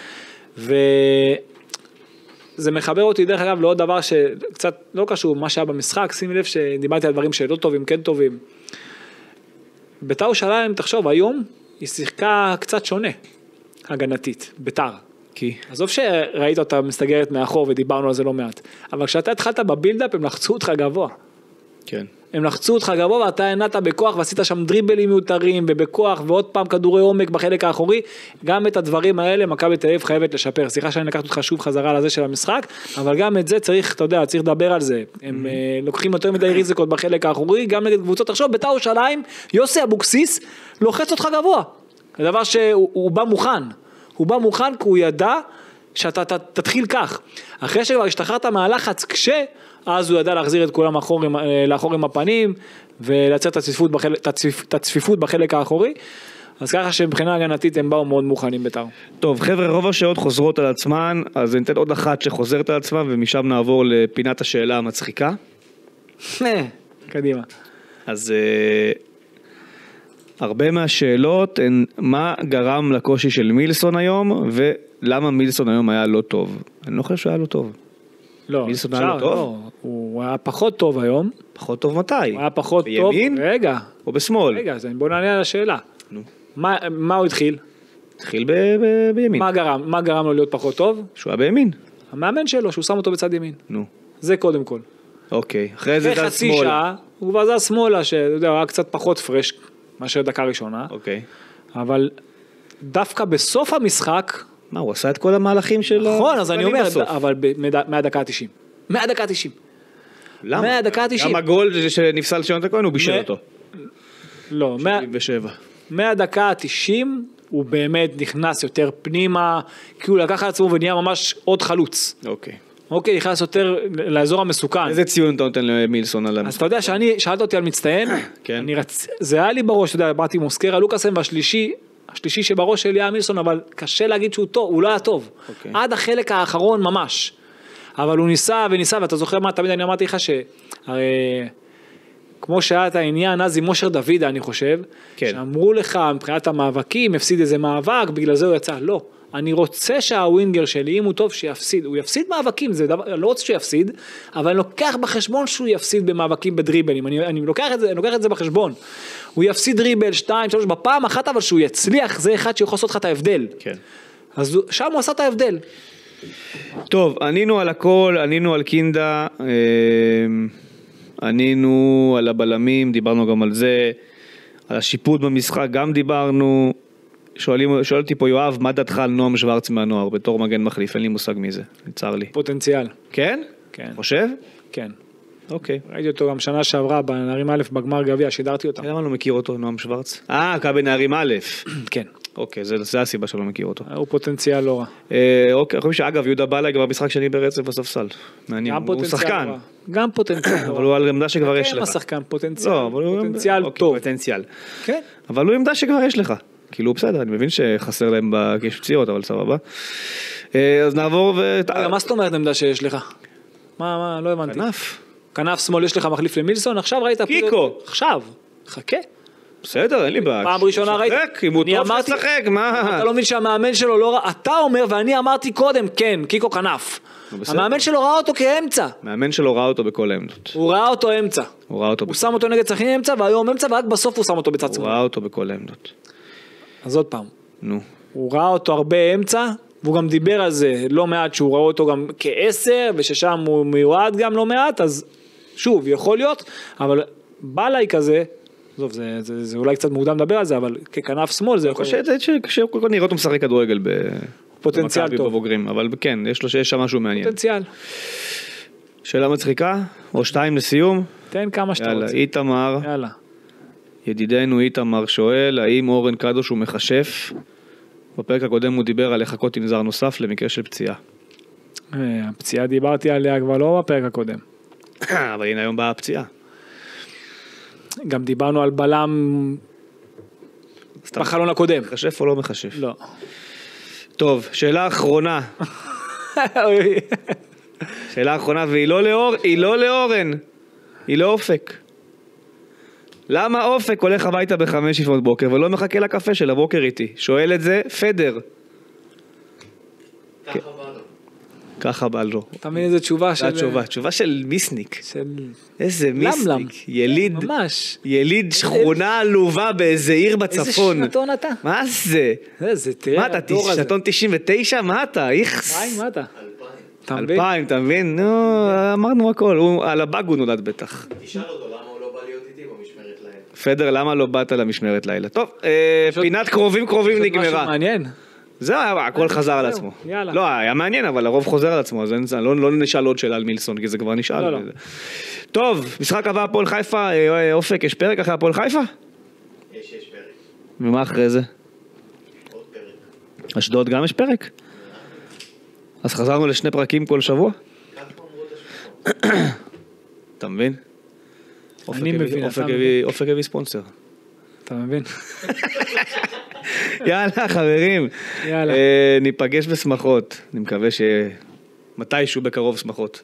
Speaker 2: וזה מחבר אותי דרך אגב לעוד דבר שקצת לא קשור, מה שהיה במשחק, שימי לב שדיברתי על דברים שלא טובים, כן טובים. בית"ר ירושלים, תחשוב, היום היא שיחקה קצת שונה, הגנתית, בית"ר.
Speaker 1: כי?
Speaker 2: עזוב שראית אותה מסתגרת מאחור ודיברנו על זה לא מעט, אבל כשאתה התחלת בבילדאפ הם לחצו אותך גבוה.
Speaker 1: כן.
Speaker 2: הם לחצו אותך גבוה ואתה הנעת בכוח ועשית שם דריבלים מיותרים ובכוח ועוד פעם כדורי עומק בחלק האחורי, גם את הדברים האלה מכבי תל אביב חייבת לשפר. סליחה שאני לקחת אותך שוב חזרה לזה של המשחק, אבל גם את זה צריך, אתה יודע, צריך לדבר על זה. הם לוקחים יותר מדי ריזיקות בחלק האחורי, גם נגד קבוצות. עכשיו בית"ר ירושלים, יוסי אבוקסיס לוחץ אותך גבוה. זה דבר שהוא בא מוכן. הוא בא מוכן כי הוא ידע שאתה תתחיל כך. אחרי שכבר השתחררת מהלחץ אז הוא ידע להחזיר את כולם לאחור עם הפנים, ולייצר את הצפיפות בחלק האחורי, אז ככה שמבחינה הגנתית הם באו מאוד מוכנים בית"ר.
Speaker 1: טוב, חבר'ה, רוב השאלות חוזרות על עצמן, אז ניתן עוד אחת שחוזרת על עצמה, ומשם נעבור לפינת השאלה המצחיקה.
Speaker 2: קדימה.
Speaker 1: אז הרבה מהשאלות הן מה גרם לקושי של מילסון היום, ולמה מילסון היום היה לא טוב. אני לא חושב שהוא היה לא טוב.
Speaker 2: לא,
Speaker 1: מילסון היה לא טוב?
Speaker 2: הוא היה פחות טוב היום.
Speaker 1: פחות טוב מתי?
Speaker 2: הוא היה פחות טוב.
Speaker 1: בימין?
Speaker 2: רגע.
Speaker 1: או בשמאל?
Speaker 2: רגע, אז בוא נענה על השאלה.
Speaker 1: נו.
Speaker 2: מה הוא התחיל?
Speaker 1: התחיל בימין.
Speaker 2: מה גרם לו להיות פחות טוב?
Speaker 1: שהוא היה בימין.
Speaker 2: המאמן שלו, שהוא שם אותו בצד ימין.
Speaker 1: נו.
Speaker 2: זה קודם כל.
Speaker 1: אוקיי. אחרי זה דל
Speaker 2: חצי
Speaker 1: שמאלה.
Speaker 2: שעה, הוא כבר זז שמאלה, שאתה יודע, הוא היה קצת פחות פרש, מאשר דקה ראשונה.
Speaker 1: אוקיי.
Speaker 2: אבל דווקא בסוף המשחק,
Speaker 1: מה, הוא עשה את כל המהלכים של...
Speaker 2: נכון, אז אני אומר, אבל מהדקה ה-90. מהדקה ה-90.
Speaker 1: למה?
Speaker 2: מהדקה ה-90.
Speaker 1: גם הגול שנפסל שיונתן כהן, הוא בישל אותו.
Speaker 2: לא,
Speaker 1: 77.
Speaker 2: מהדקה ה-90, הוא באמת נכנס יותר פנימה, כי הוא לקח על עצמו ונהיה ממש עוד חלוץ.
Speaker 1: אוקיי.
Speaker 2: אוקיי, נכנס יותר לאזור המסוכן.
Speaker 1: איזה ציון אתה נותן למילסון על...
Speaker 2: אז אתה יודע שאני, שאלת אותי על מצטיין,
Speaker 1: כן.
Speaker 2: זה היה לי בראש, אתה יודע, באתי מוסקרה, לוקאסן, והשלישי שבראש שלי היה מילסון, אבל קשה להגיד שהוא טוב, הוא לא היה טוב.
Speaker 1: אוקיי.
Speaker 2: עד החלק האחרון ממש. אבל הוא ניסה וניסה, ואתה זוכר מה, תמיד אני אמרתי לך כמו שהיה את העניין אז עם מושר דוד, אני חושב,
Speaker 1: כן.
Speaker 2: שאמרו לך מבחינת המאבקים, הפסיד איזה מאבק, בגלל זה הוא יצא, לא. אני רוצה שהווינגר שלי, אם הוא טוב, שיפסיד. הוא יפסיד מאבקים, זה דבר, אני לא רוצה שהוא יפסיד, אבל אני לוקח בחשבון שהוא יפסיד במאבקים בדריבלים. אני לוקח את זה בחשבון. הוא יפסיד דריבל 2, 3, בפעם אחת, אבל שהוא יצליח, זה אחד שיכול לעשות לך את ההבדל.
Speaker 1: כן.
Speaker 2: אז שם הוא עשה את ההבדל.
Speaker 1: טוב, ענינו על הכל, ענינו על קינדה, ענינו על הבלמים, דיברנו גם על זה, על השיפוט במשחק, גם דיברנו. שואל אותי פה יואב, מה דעתך על נועם שוורץ מהנוער, בתור מגן מחליף, אין לי מושג מי זה, נצר לי.
Speaker 2: פוטנציאל.
Speaker 1: כן?
Speaker 2: כן.
Speaker 1: חושב?
Speaker 2: כן.
Speaker 1: אוקיי.
Speaker 2: ראיתי אותו גם שנה שעברה, בנערים א' בגמר גביע, שידרתי אותם.
Speaker 1: למה לא מכיר אותו, נועם שוורץ? קה בנערים א'.
Speaker 2: כן.
Speaker 1: אוקיי, זה הסיבה שלא מכיר אותו.
Speaker 2: הוא פוטנציאל לא רע.
Speaker 1: אוקיי, חושב שאגב, יהודה בלאי כבר משחק שני ברצף בספסל. מעניין, הוא שחקן.
Speaker 2: גם פוטנציאל.
Speaker 1: אבל הוא על עמדה שכבר יש לך.
Speaker 2: כן, השחקן, פוטנציאל.
Speaker 1: לא, אבל הוא...
Speaker 2: פוטנציאל טוב.
Speaker 1: פוטנציאל.
Speaker 2: כן.
Speaker 1: אבל הוא עמדה שכבר יש לך. כאילו בסדר, אני מבין שחסר להם בקש פציעות, אבל סבבה. אז נעבור
Speaker 2: מה זאת אומרת עמדה שיש לך? מה, לא הבנתי.
Speaker 1: כנף.
Speaker 2: כנף שמאל יש לך מחליף למילסון, עכשיו ראית...
Speaker 1: קיקו.
Speaker 2: עכשיו, חכה.
Speaker 1: בסדר, אין לי בעיה.
Speaker 2: פעם ראשונה ראיתי.
Speaker 1: אם הוא טוב שצחק, מה?
Speaker 2: אתה לא מבין שהמאמן שלו לא ראה, אתה אומר ואני אמרתי קודם, כן, קיקו כנף. המאמן שלו ראה אותו כאמצע.
Speaker 1: המאמן שלו ראה אותו בכל העמדות.
Speaker 2: הוא ראה אותו אמצע.
Speaker 1: הוא
Speaker 2: שם אותו נגד צחים אמצע, והיום אמצע, ורק בסוף הוא שם אותו בצד שמאל.
Speaker 1: הוא ראה אותו בכל העמדות.
Speaker 2: אז עוד פעם.
Speaker 1: נו.
Speaker 2: הוא ראה אותו הרבה אמצע, והוא גם דיבר על זה לא מעט, שהוא ראה אותו גם כ10, וששם הוא מיועד גם לא מעט, אז שוב, יכול להיות, אבל בלאי כזה, זה אולי קצת מוקדם לדבר על זה, אבל ככנף שמאל זה יכול להיות.
Speaker 1: שקודם כל נראה אותו משחק כדורגל
Speaker 2: פוטנציאל טוב.
Speaker 1: בבוגרים, אבל כן, יש שם משהו מעניין.
Speaker 2: פוטנציאל.
Speaker 1: שאלה מצחיקה, או 2 לסיום.
Speaker 2: תן כמה שאתה
Speaker 1: יאללה,
Speaker 2: רוצה.
Speaker 1: איתמר.
Speaker 2: יאללה.
Speaker 1: ידידנו איתמר שואל, האם אורן קדוש הוא מחשף? בפרק הקודם הוא דיבר על לחכות עם זר נוסף למקרה של פציעה.
Speaker 2: הפציעה דיברתי עליה כבר לא בפרק הקודם.
Speaker 1: אבל הנה היום באה הפציעה.
Speaker 2: גם דיברנו על בלם בחלון הקודם.
Speaker 1: מחשף או לא מחשף?
Speaker 2: לא.
Speaker 1: טוב, שאלה אחרונה. שאלה אחרונה, והיא לא לאורן. היא לא אופק. למה אופק הולך הביתה ב5 לפנות בוקר ולא מחכה לקפה של הבוקר איתי? שואל את זה פדר. ככה בא לו.
Speaker 2: אתה מבין איזה תשובה של...
Speaker 1: תשובה של מיסניק.
Speaker 2: של...
Speaker 1: איזה מיסניק. יליד...
Speaker 2: ממש.
Speaker 1: יליד שכונה עלובה באיזה עיר בצפון.
Speaker 2: איזה שנתון אתה?
Speaker 1: מה זה?
Speaker 2: זה, תראה,
Speaker 1: מה אתה, שנתון 99? מה אתה? איכס.
Speaker 2: מה אתה?
Speaker 1: 2000, אתה מבין? נו, אמרנו הכל. הוא על הבאג הוא נולד בטח.
Speaker 4: תשאל אותו למה הוא לא בא להיות איתי במשמרת לילה.
Speaker 1: פדר, למה לא באת למשמרת לילה? טוב, פינת קרובים נגמרה.
Speaker 2: משהו מעניין.
Speaker 1: זהו, הכל חזר על עצמו.
Speaker 2: יאללה.
Speaker 1: לא, היה מעניין, אבל הרוב חוזר על עצמו, אז לא נשאל עוד שאלה על מילסון, כי זה כבר נשאל.
Speaker 2: לא.
Speaker 1: טוב, משחק הבא הפועל חיפה, אופק, יש פרק אחרי הפועל חיפה?
Speaker 4: יש פרק.
Speaker 1: ומה אחרי זה?
Speaker 4: עוד פרק.
Speaker 1: אשדוד גם יש פרק? אז חזרנו לשני פרקים כל שבוע?
Speaker 4: ככה אמרו את השבוע.
Speaker 1: אתה מבין?
Speaker 2: אני מבין, אתה מבין.
Speaker 1: אופק הביא ספונסר.
Speaker 2: אתה מבין?
Speaker 1: יאללה חברים,
Speaker 2: יאללה.
Speaker 1: ניפגש בשמחות, אני מקווה שמתישהו בקרוב שמחות,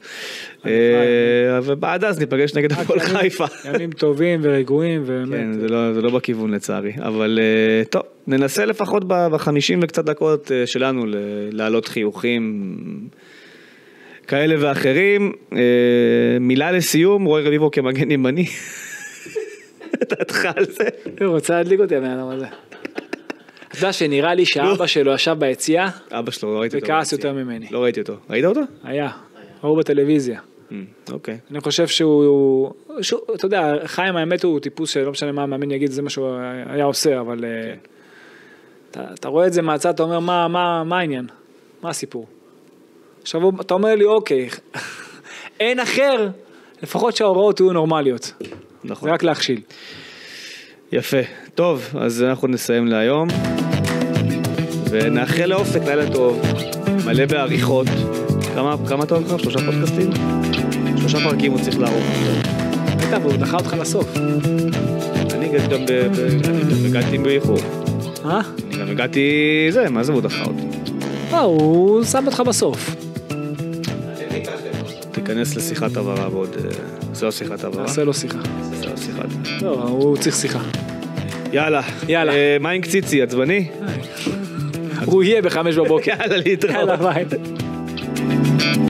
Speaker 1: ובעד אז ניפגש נגד הפועל חיפה.
Speaker 2: ימים טובים ורגועים,
Speaker 1: כן, זה לא בכיוון לצערי, אבל טוב, ננסה לפחות ב50 וקצת דקות שלנו להעלות חיוכים כאלה ואחרים. מילה לסיום, רועי רביבו כמגן ימני. דעתך על זה?
Speaker 2: הוא רוצה להדליק אותי המאדם הזה. אתה יודע שנראה לי שאבא שלו ישב ביציאה,
Speaker 1: אבא שלו, לא ראיתי אותו.
Speaker 2: וכעס יותר ממני.
Speaker 1: לא ראיתי אותו. ראית אותו?
Speaker 2: היה, ראו בטלוויזיה.
Speaker 1: אוקיי.
Speaker 2: אני חושב שהוא, אתה יודע, חיים האמת הוא טיפוס שלא משנה מה המאמן יגיד, זה מה שהוא היה עושה, אבל אתה רואה את זה מהצד, אתה אומר, מה העניין? מה הסיפור? עכשיו אתה אומר לי, אוקיי, אין אחר, לפחות שההוראות יהיו נורמליות.
Speaker 1: נכון.
Speaker 2: זה רק להכשיל.
Speaker 1: יפה. טוב, אז אנחנו נסיים להיום. ונאחל לאופק לילה טוב, מלא בעריכות. כמה טוב לך? 3 פודקאסטים? 3 פרקים הוא צריך לערוך.
Speaker 2: הייתה, והוא דחה אותך לסוף.
Speaker 1: אני גם הגעתי באיחור. אני גם הגעתי זה, מה זה הוא דחה אותי?
Speaker 2: הוא שם אותך בסוף.
Speaker 1: תיכנס לשיחת עברה ועוד... זה לא שיחת עברה.
Speaker 2: עשה לו שיחה.
Speaker 1: זה לא שיחת.
Speaker 2: לא, הוא צריך שיחה.
Speaker 1: יאללה. מה עם קציצי, עצבני?
Speaker 2: הוא יהיה ב5 בבוקר.
Speaker 1: יאללה, להתראות.
Speaker 2: יאללה, ביי.